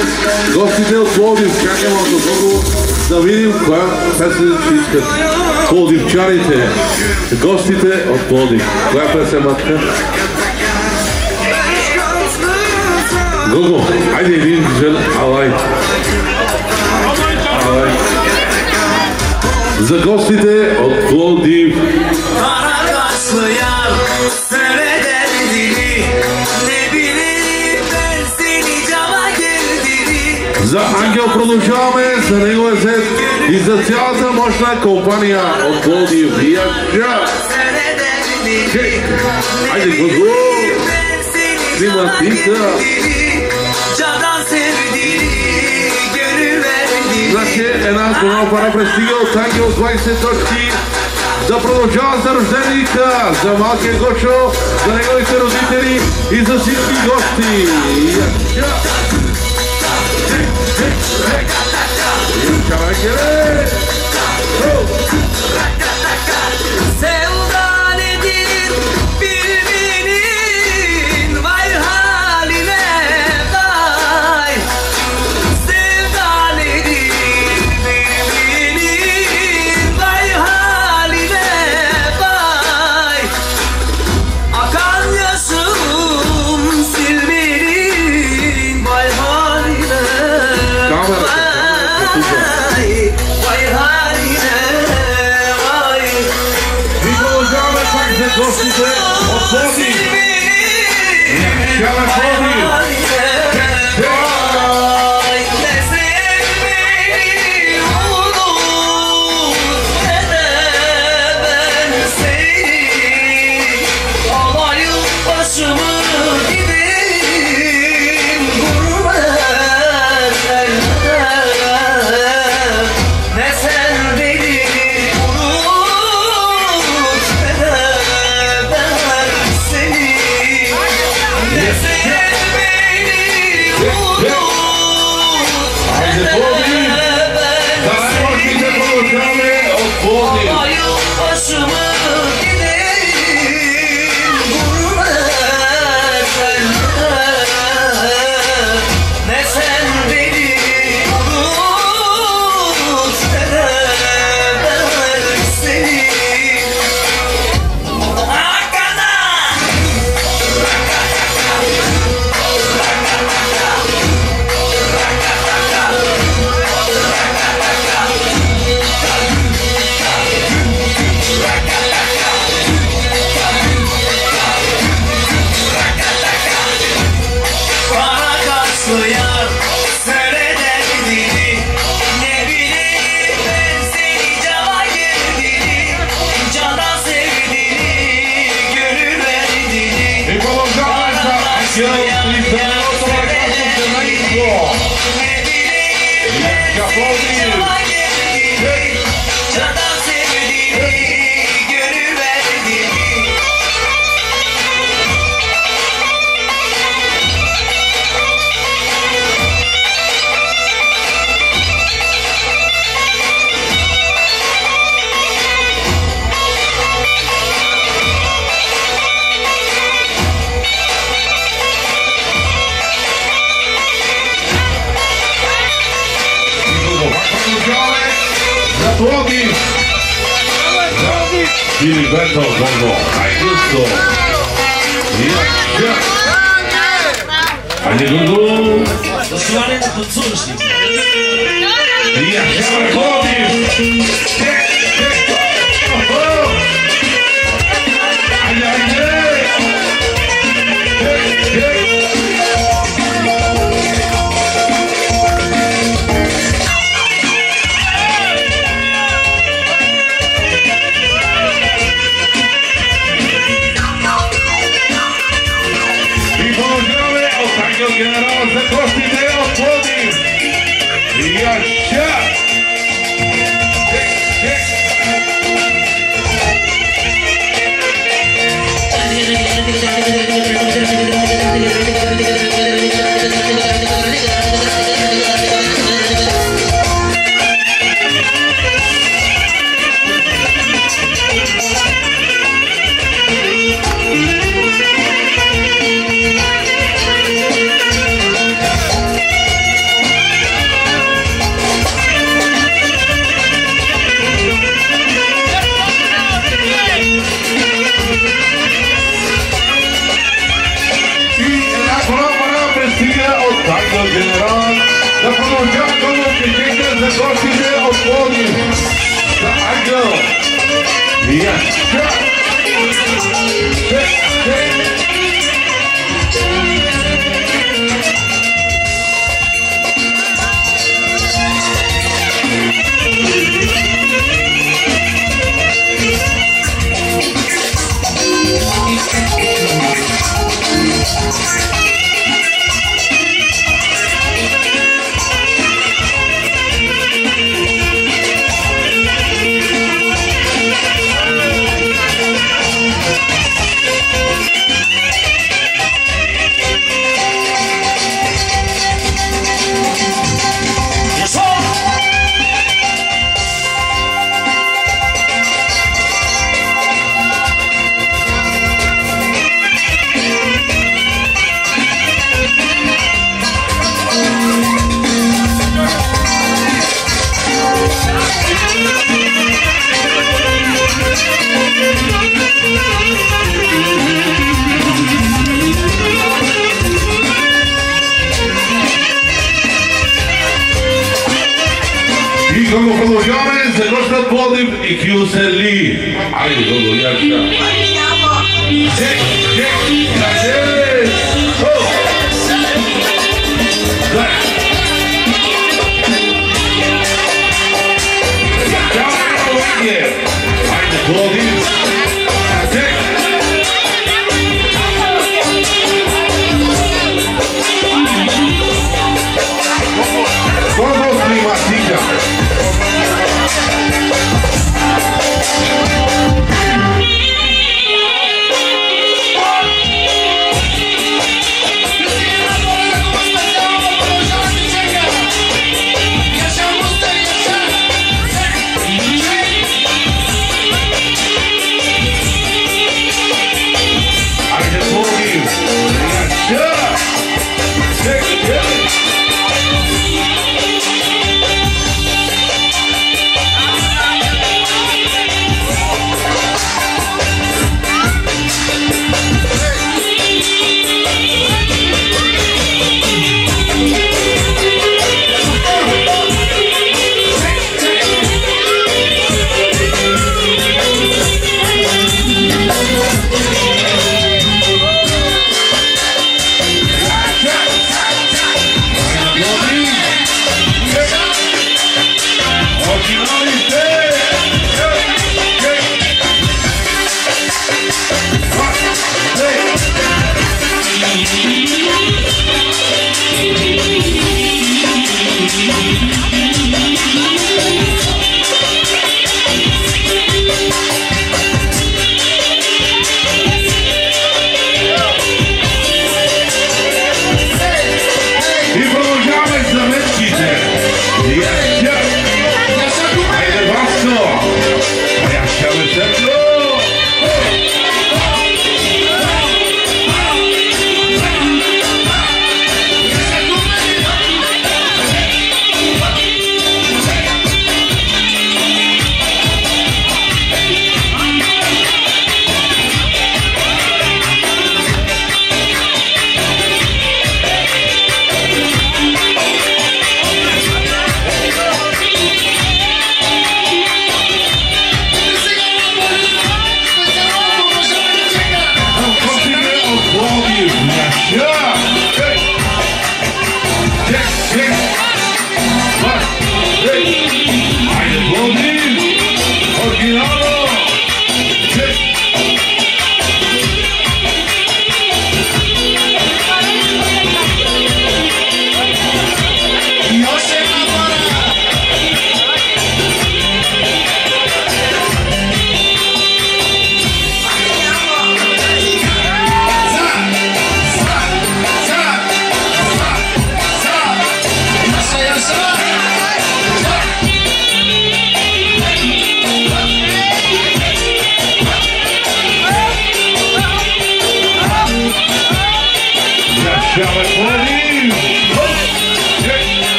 Гостите от Пловдив, чакай малко Гого, да видим коя песен ще искат пловдивчаните. Гостите от Пловдив. Коя песен, матка? Гого, айде един жен, алай. За гостите от Пловдив. За Ангел продължаваме, за неговия зет и за цялата мощна компания от Пловдив. Айде, Гого! Климатица! Значи една голяма пара пристига от Ангел 20 точки. Да продължава за рожденика, за малкия Гочо, за неговите родители и за всички гости. Sevdan edin bilmenin vay haline vay. Sevdan edin bilmenin vay haline vay. Akan yaşım silmenin vay haline vay. Vay haline vay. Продължаваме пак за гостите от Пловдив. Шала Пловдив. Ne sen beni Matica Plovdiv. Candan sevdiğimi görüverdim. Plovdiv. Filiberto Gogo, Augusto. Jasia. Panie Gogo. Osvalente to cóż? Jasia Plovdiv. General Zakoštine od Plovdiv. Jasia. General, da produziamo che chiede le cose o fuori. Da Angelo. Jasia. Como produzione se nostra Plovdiv i chiuse lì. Ajde, Gogo, Jasia. Ček, grazie. Dai. Ciao, ajde, Plovdiv. Ček. Gogo klimatika.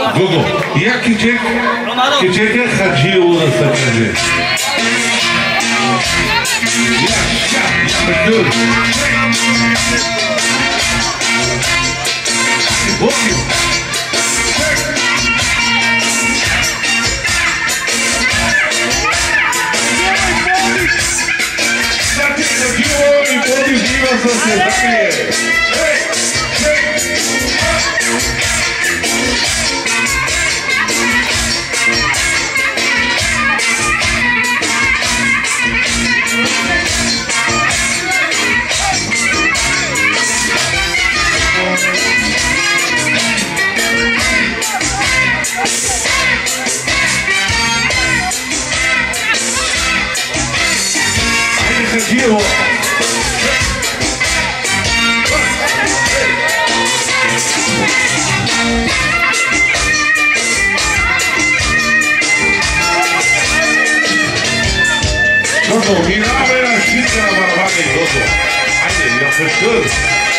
Гого, я кичека Хаджиево да се каже. Минаваме на шитка на барабани, Гого. Айде, я фършър.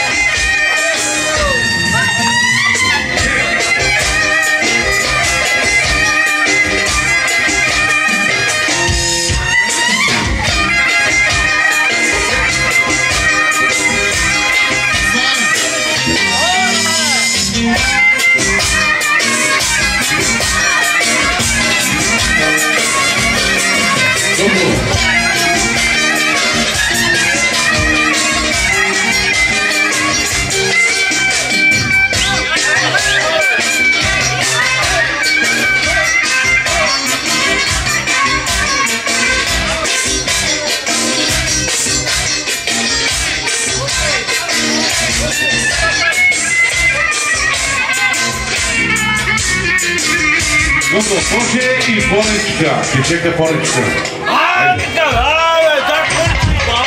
Гого, може и понечка. Ти чека понечка. Айде, так понечка.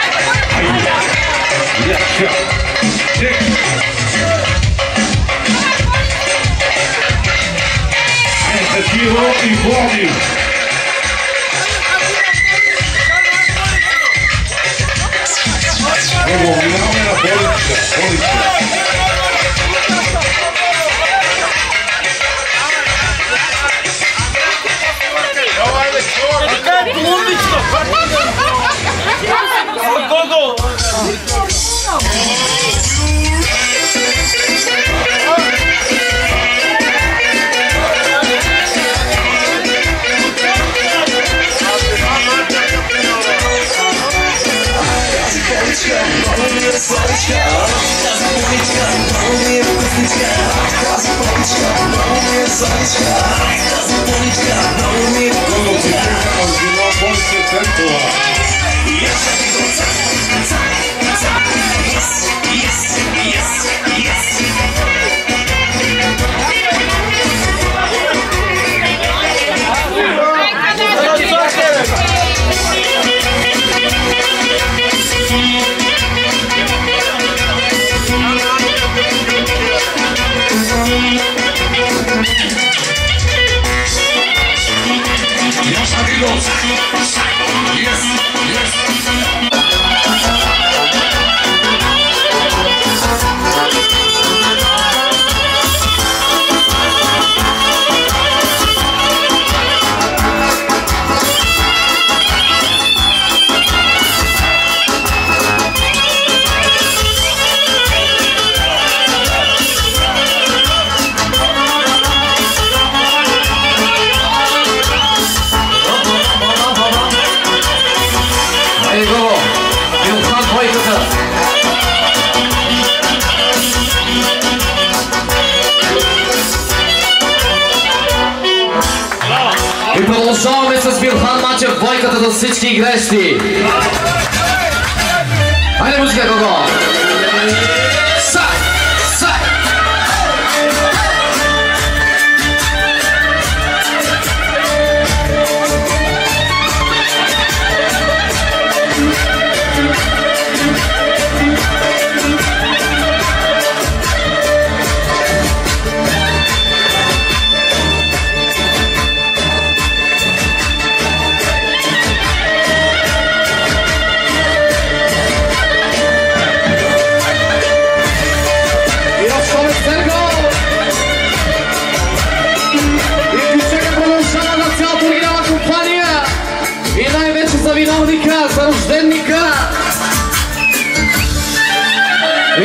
Айде, чек. Айде, Хаджиево и Пловдив. Гого, минаваме на понечка. Какая клубничка? Гого! И продължаваме с Билхан Мачев, двойката за всички грешки. Хайде, музика, Гого!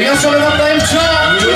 Я се левантаем ча!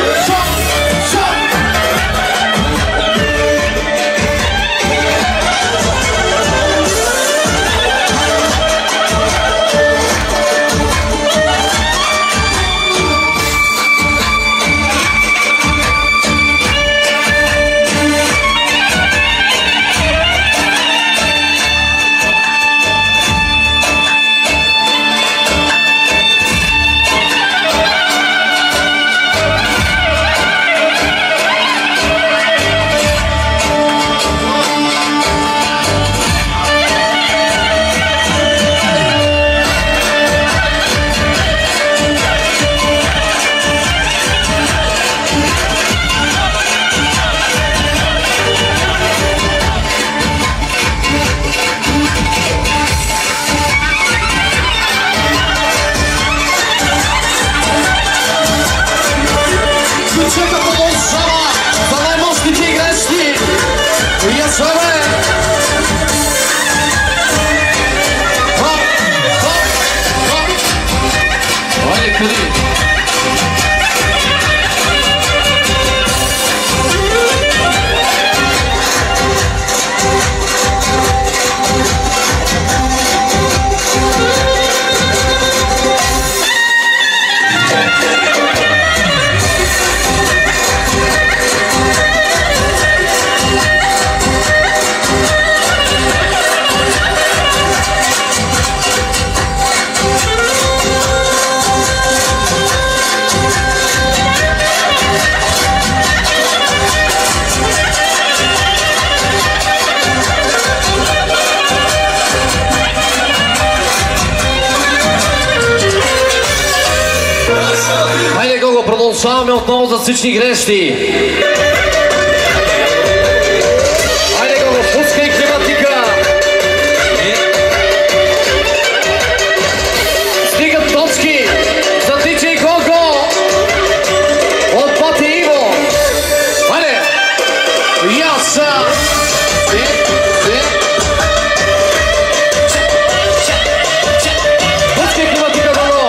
Продължаваме отново за всички грешни. Хайде го, пускай климатика. Стигат точки за DJ Гого от Пати Иво. Хайде! Яса! Пускай климатика, Гого!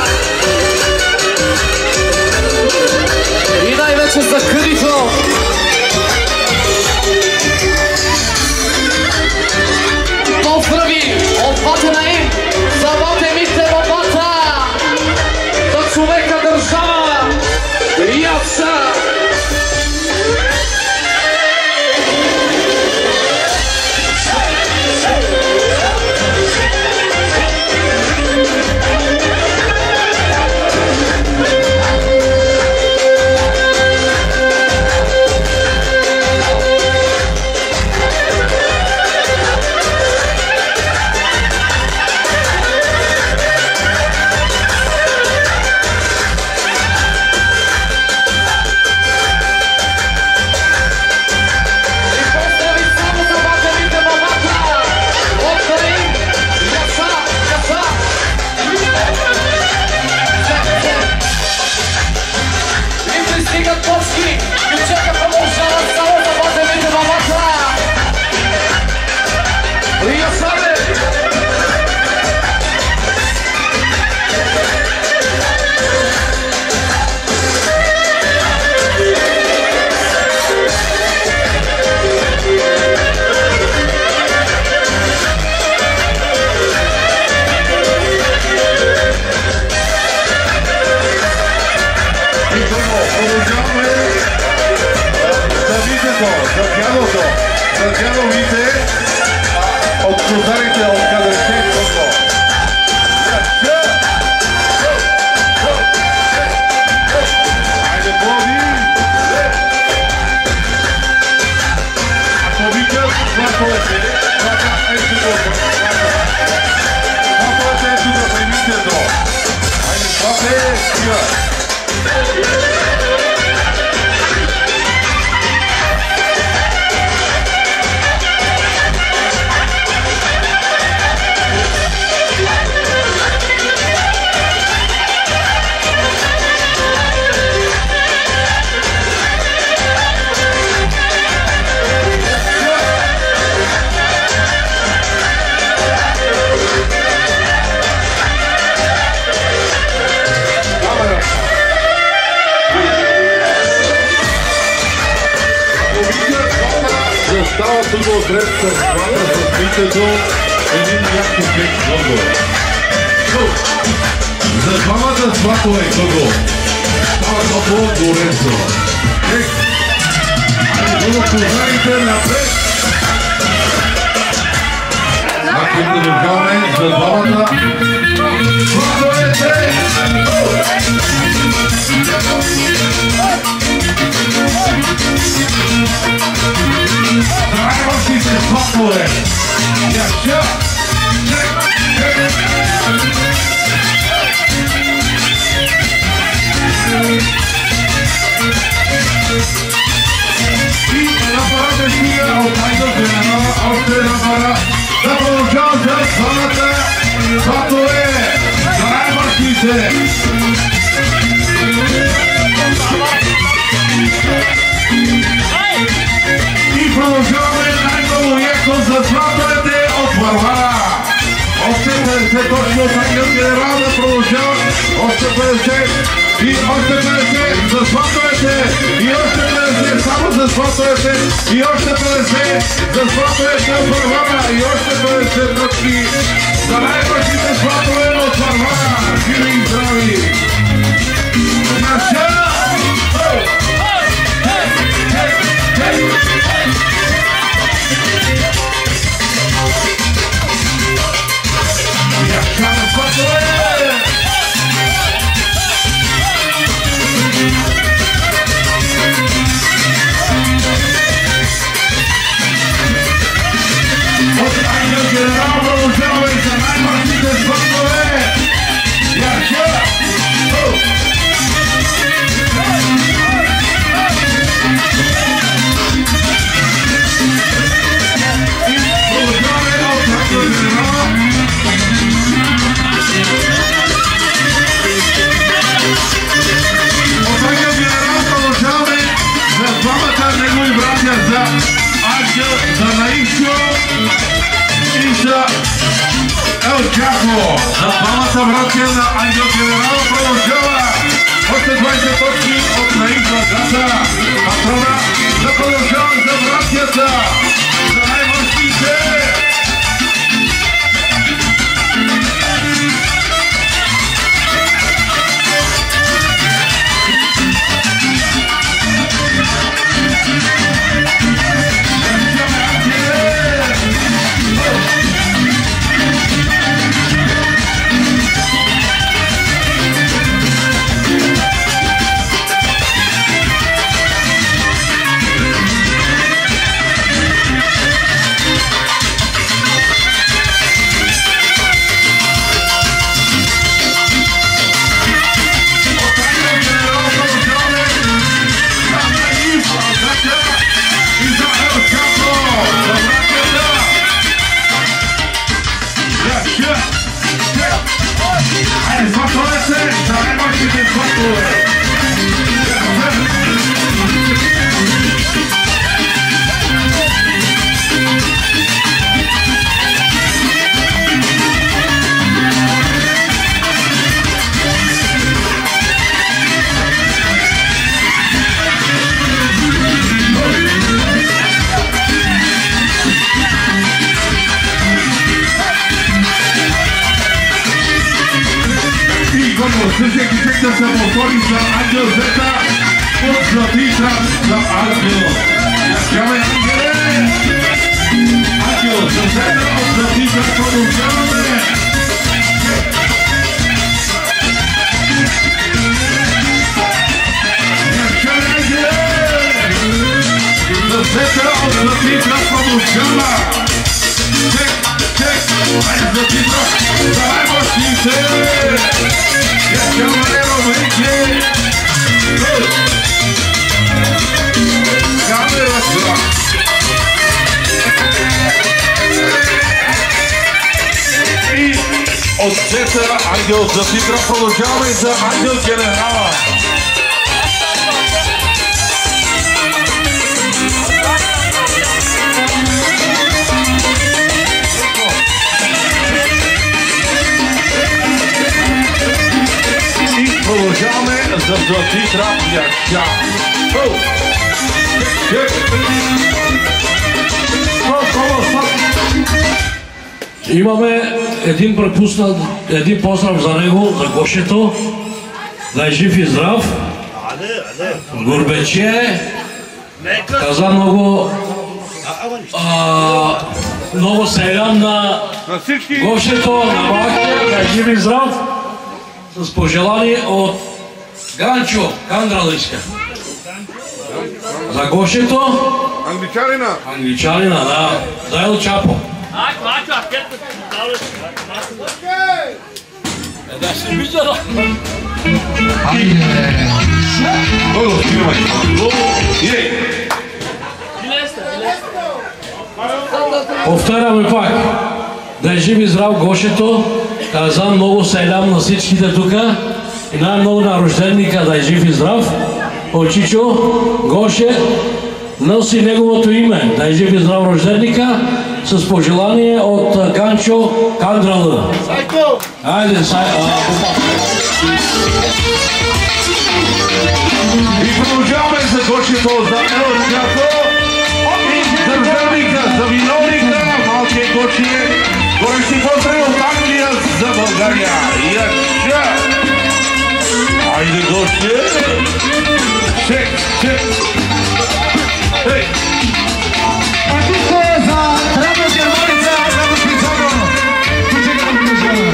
за където поздрави от батена им за батемите бабата до човека държава Яса. За двамата сватове, Гого. Става топло горесо. Айде, Гого, познайте напред. Значи да държаваме за двамата сватовете. Най-важните сватове. Яша. И на парата стига от Айдо Генерала, още една пара да продължава за двамата сватове, за най-важните. И продължаваме най-много яко за сватовете от Варвара. Още 50 точно от Айдо Генерал да продължава, още 50 и още 50 за сватовете, и още 50 само за сватовете, и още 50 за сватовете от Варвара, и още 50 точки за най-важните сватове от Варвара. Живи и здрави! Наша! Яка на сватове! От Айдо Генерал продължаваме за най-важните сватове. Яка! Негови братя за Аджа, за Наишо и за Ел Джако. За двамата братя на Айдо Генерал продължава още 20 точки от Наишо Гаса. Патрона да продължава за братята, за най-важните. Слушай, чек да се повтори за Ангел Зета от Златитра за Ангел. Чакаме, Ангеле! Ангел, за Зета от Златитра продължаваме! Чакаме, Ангеле! За Зета от Златитра продължава! Чек! Айде Златитра! Давай мощните! Я камерero, вейте! Камера сюда! И от Зета Ангел Златитра продължаваме за Ангел Генерала. Продължаваме за Златитра Яша. Имаме един препуснат, един поздрав за него, за Гошето. Да е жив и здрав. Горбече. Каза много селям на Гошето, на Макия, да е жив и здрав. С пожелание от Ганчо Кандралиска. За Гошето. Англичанина. Англичанина, да. За Ел Чапо. Да се вижда. Повтаряме пак. Да е жив и здрав Гошето. Каза много селям на всичките тука и най-много на рожденника да е жив и здрав. Очичо, Гоше, носи неговото име, да е жив и здрав рожденика, с пожелание от Ганчо Кандрала. Айде, И продължаваме за Гошето, за Ел Чапо и държавника, за виновника, малкият Гошие. Горещи поздрав от Англия за България. Яша! Айде, Гоше! Чек, чек! Ей! Патиско за Требна Германица, много специално. Почекай да продължава.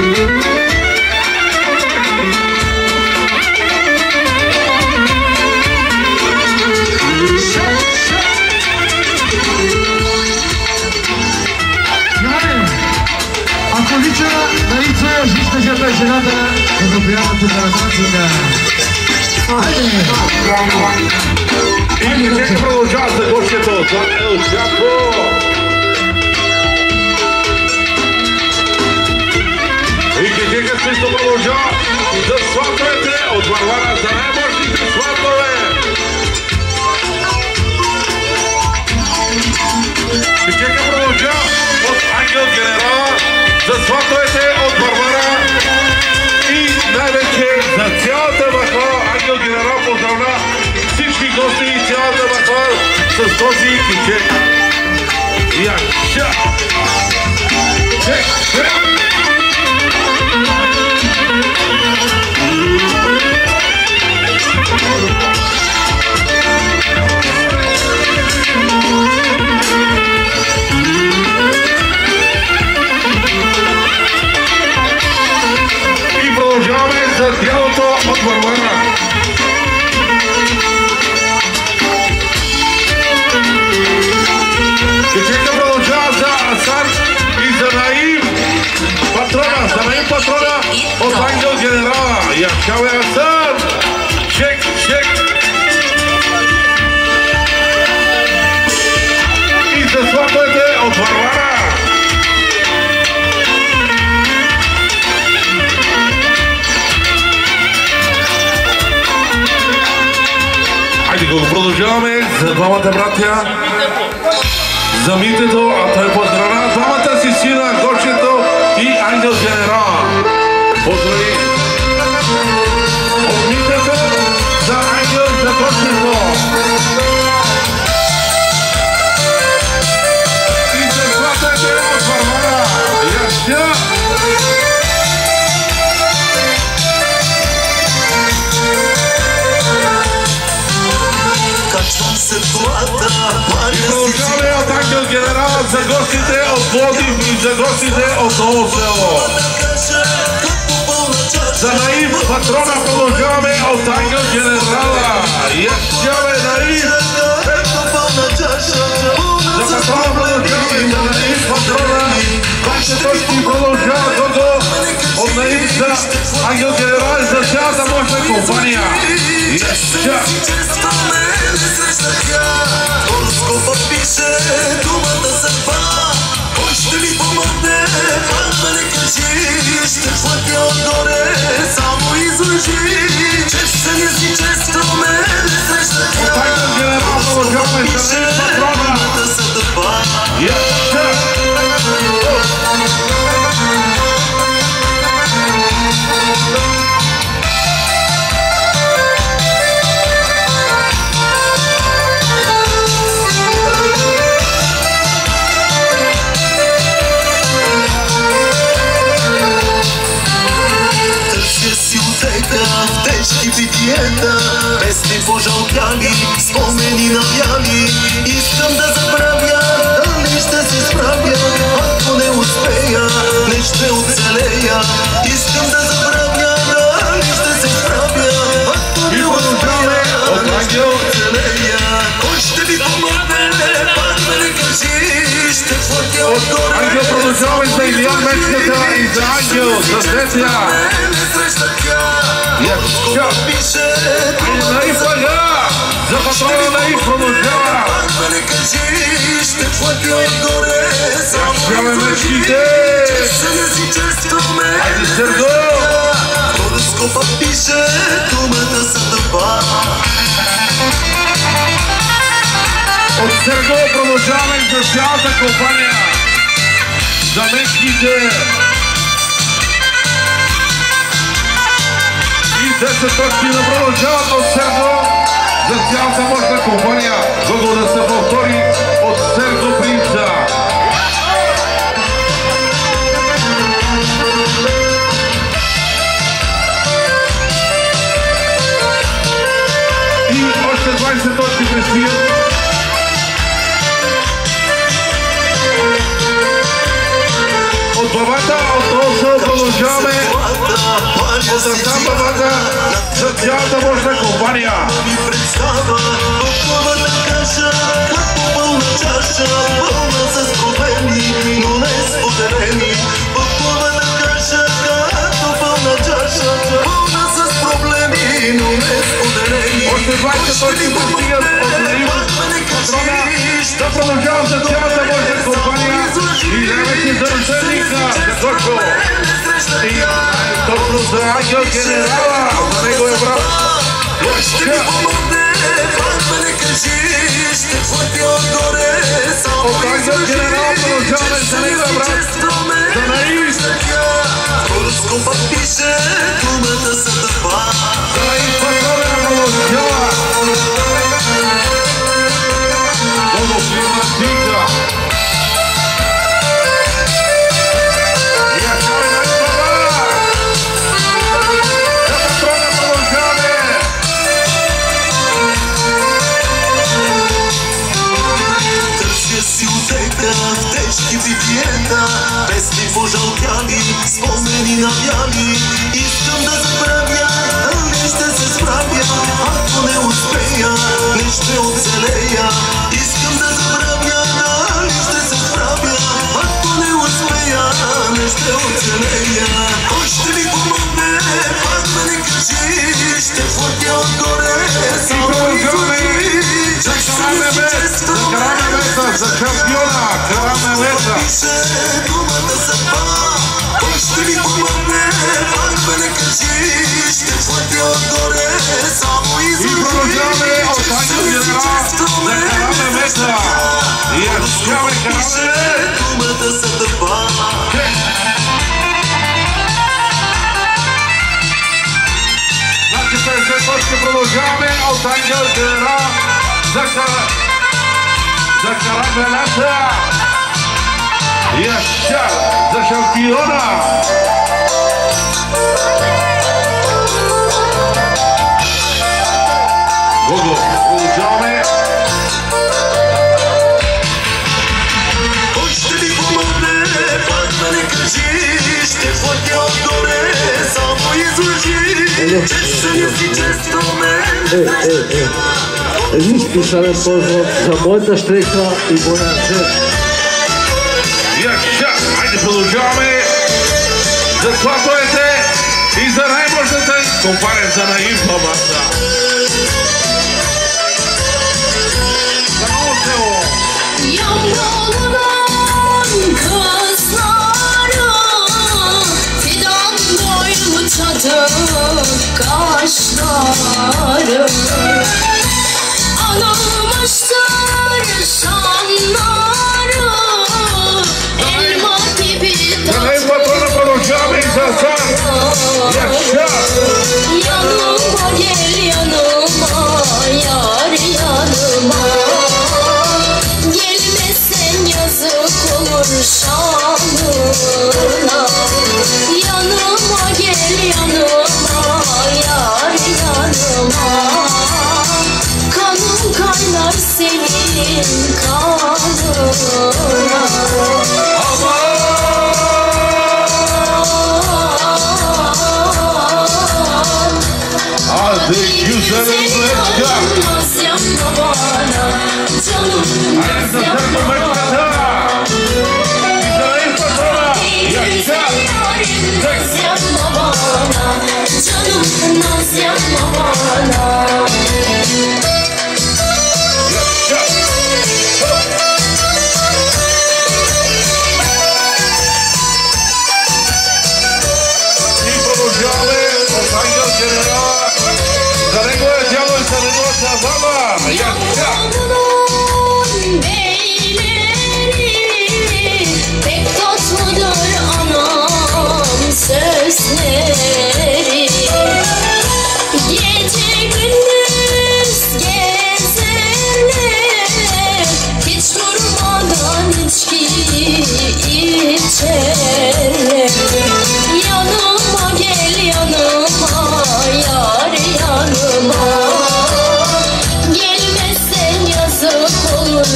Ако лича да им чуеш, изкажете жената за приятната демонстрация. И чека продължава за Гошето, за Ел Чапо. И чека също продължава за сватовете от Варвара, за най-мощните сватове. И чека продължава от Ангел Генерала, за сватовете от Варвара и най-вече за цялата махала. Ангел Генерал поздравля всички гости и цялата махала с този кичек. Яша! Чек, чек! И продължаваме за тялото от Варвара. Кичека продължава за Асан и за Наим патрона, за Наим патрона от Ангел Генерала. Яшаве Асан! Чек, чек! И за сватовете от Варвара. Айде го продължаваме за двамата братя. За Митето, а той поздравя двамата си сина, Гошето и Ангел Генерал. Поздрави от Митето за Ангел, за Гошето. И за сватовете от Варвара. Яша! продължаваме от Ангел Генерал за гостите от Пловдив и за гостите от Ново село. За Наив патрона продължаваме от Ангел Генерала. Ящаваме Наив. За патрона продължаваме, за Наив патрона. Вашите точки продължава Гого от Наив за Ангел Генерал и за цялата мощна компания. Horoskopа пише думата съдба. Кой ще ми помогне, пак да не кажи. Ще платя отгоре, само излъжи. Че ще не си често ме не среща тя. Horoskopа пише думата съдба. В тежки битиета, песни пожълтяли, спомени навяли. Искам да забравя, дали ще се справя. Ако не успея, не ще оцелея. Искам да забравя, дали ще се справя. Ако не успея, не ще оцелея. Кой ще ми помогне, пак да не кажи. Ще платя отгоре. Ангел продължаваме за Илиян Мечката и за Ангел, за Сесия. Наив лъга! За патрона Наив продължава! Ящаваме мечките! Айде Серго! Horoskopа пише думата съдба. От Серго продължаваме за цялата компания! За мечките! 10 точки да продължават от Серго за цялата мощна компания. Гого да се повтори от Серго Принца. И още 20 точки предстоят. От бабата, от Олса продължаваме. От Антан бабата за цялата мощна компания. Ми представа, толкова да кажа, като пълна чаша, пълна с проблеми, но не споделени. Толкова да кажа, като пълна чаша, пълна с проблеми, но не споделени. Още 20 точки пристигат от Наив патрона. Да продължавам за цялата мощна компания. И най-вече за ръченика, за Гошко. И точно за Ангел Генерала, за неговия брат. Ще ми помогне, пак ме не кажи. Ще платя отгоре, само от Ангел Генерал продължаваме за неговия брат. За Наив. Horoskopа пише думата съдба. За Наив патрона продължава. Гого фирма Тигра. В тежки битиета, песни пожълтяли, спомени навяли. Искам да забравя, дали ще се справя. Ако не успея, не ще оцелея. Искам да забравя, дали ще се справя. Ако не успея, не ще оцелея. Кой ще ми помогне, пак ме не кажи. Ще платя отгоре, само излъжи. За Карамелета, за шампиона Карамелета. Думата съдба. Кой ще ми помогне, пак ме не кажи. Ще платя отгоре, само излъжи. И продължаваме от Ангел Генерал за Карамелета. И ящаваме Карамелета. Думата съдба. Значи 50 точки продължаваме от Ангел Генерал за Карамелета. Яща за шампиона. Гого, получаваме Един специален поздрав за моята щрека и моя цвет. Айде продължаваме за това поете и за най-мощната компания за Наив Бабаса. За ново село. Yağmurdan kızları fidan boylu çadır kaşları anılmıştır şanları elma gibi yanıma gel yanıma yar yanıma gelmezsen yazık olur şanına yanıma gel yanıma yar yanıma kanım kaynar senin kanına Hadi güzelim naz yapma bana canım naz yapma bana güzel yarim naz yapma bana canım naz yapma bana Yağmurun beyleri pek tatlıdır anam sözleri gece gündüz gezerler hiç durmadan içki içerler yanıma gel yanıma yar yanıma gelmezsen yazık olur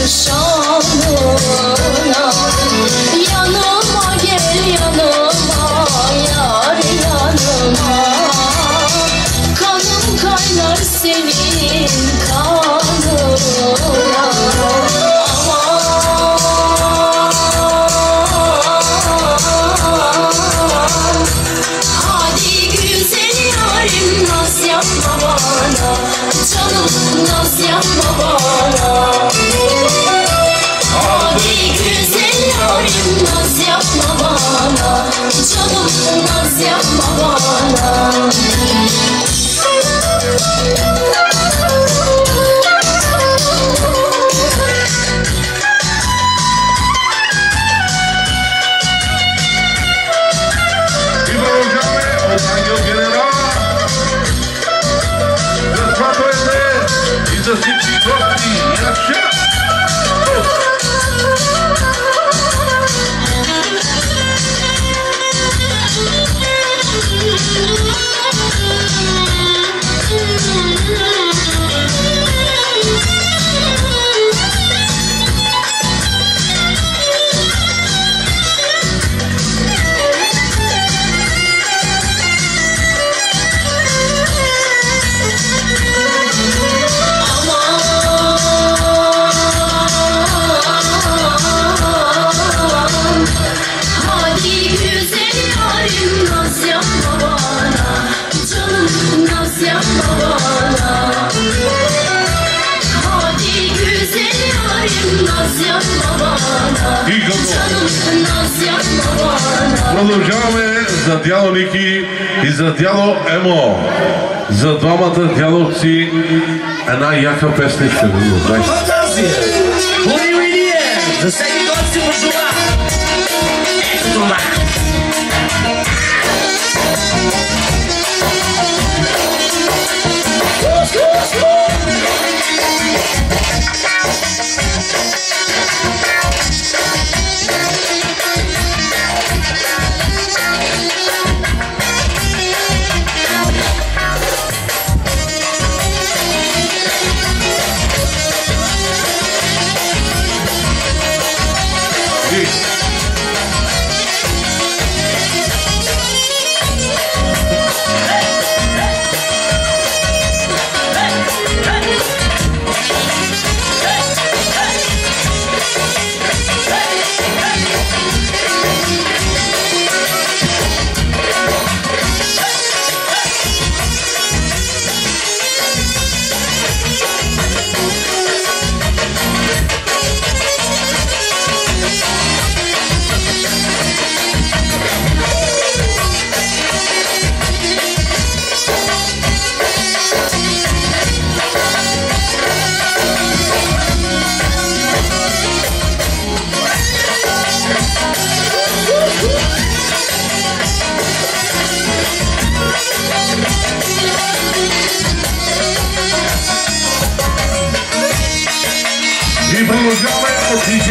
şanına yanıma gel yanıma yar yanıma kanım kaynar senin kanına aman hadi güzel yarim naz yapma bana canım naz yapma bana hadi güzel yarim naz yapma bana canım naz yapma bana Продължаваме за дядо Ники и за дядо Емо. За двамата дядовци една яка песничка. За всеки гости пожела. Ето това.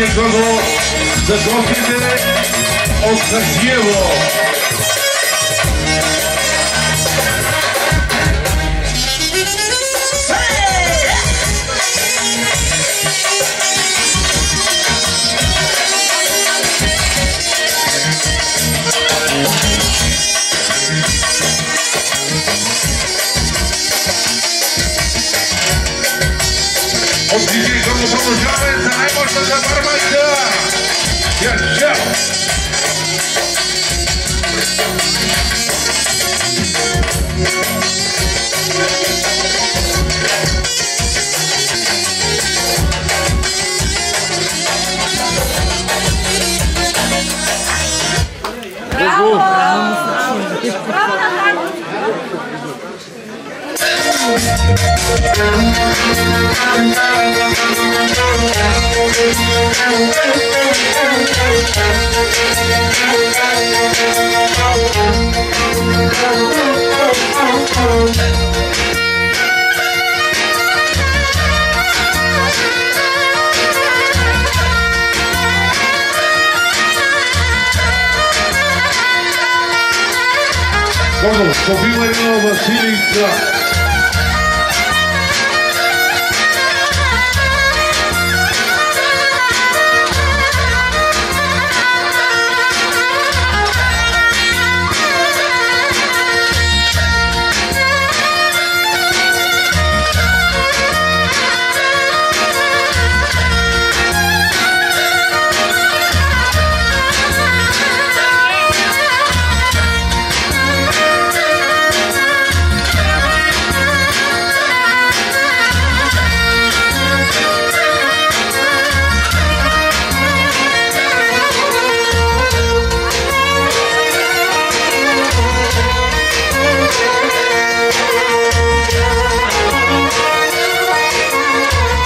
DJ Гого за гостите от Хасиево. От DJ Гого продължаваме за най-мощната барбачка. Яша! Браво! Браво на Драго! Гого, София Марина Василица.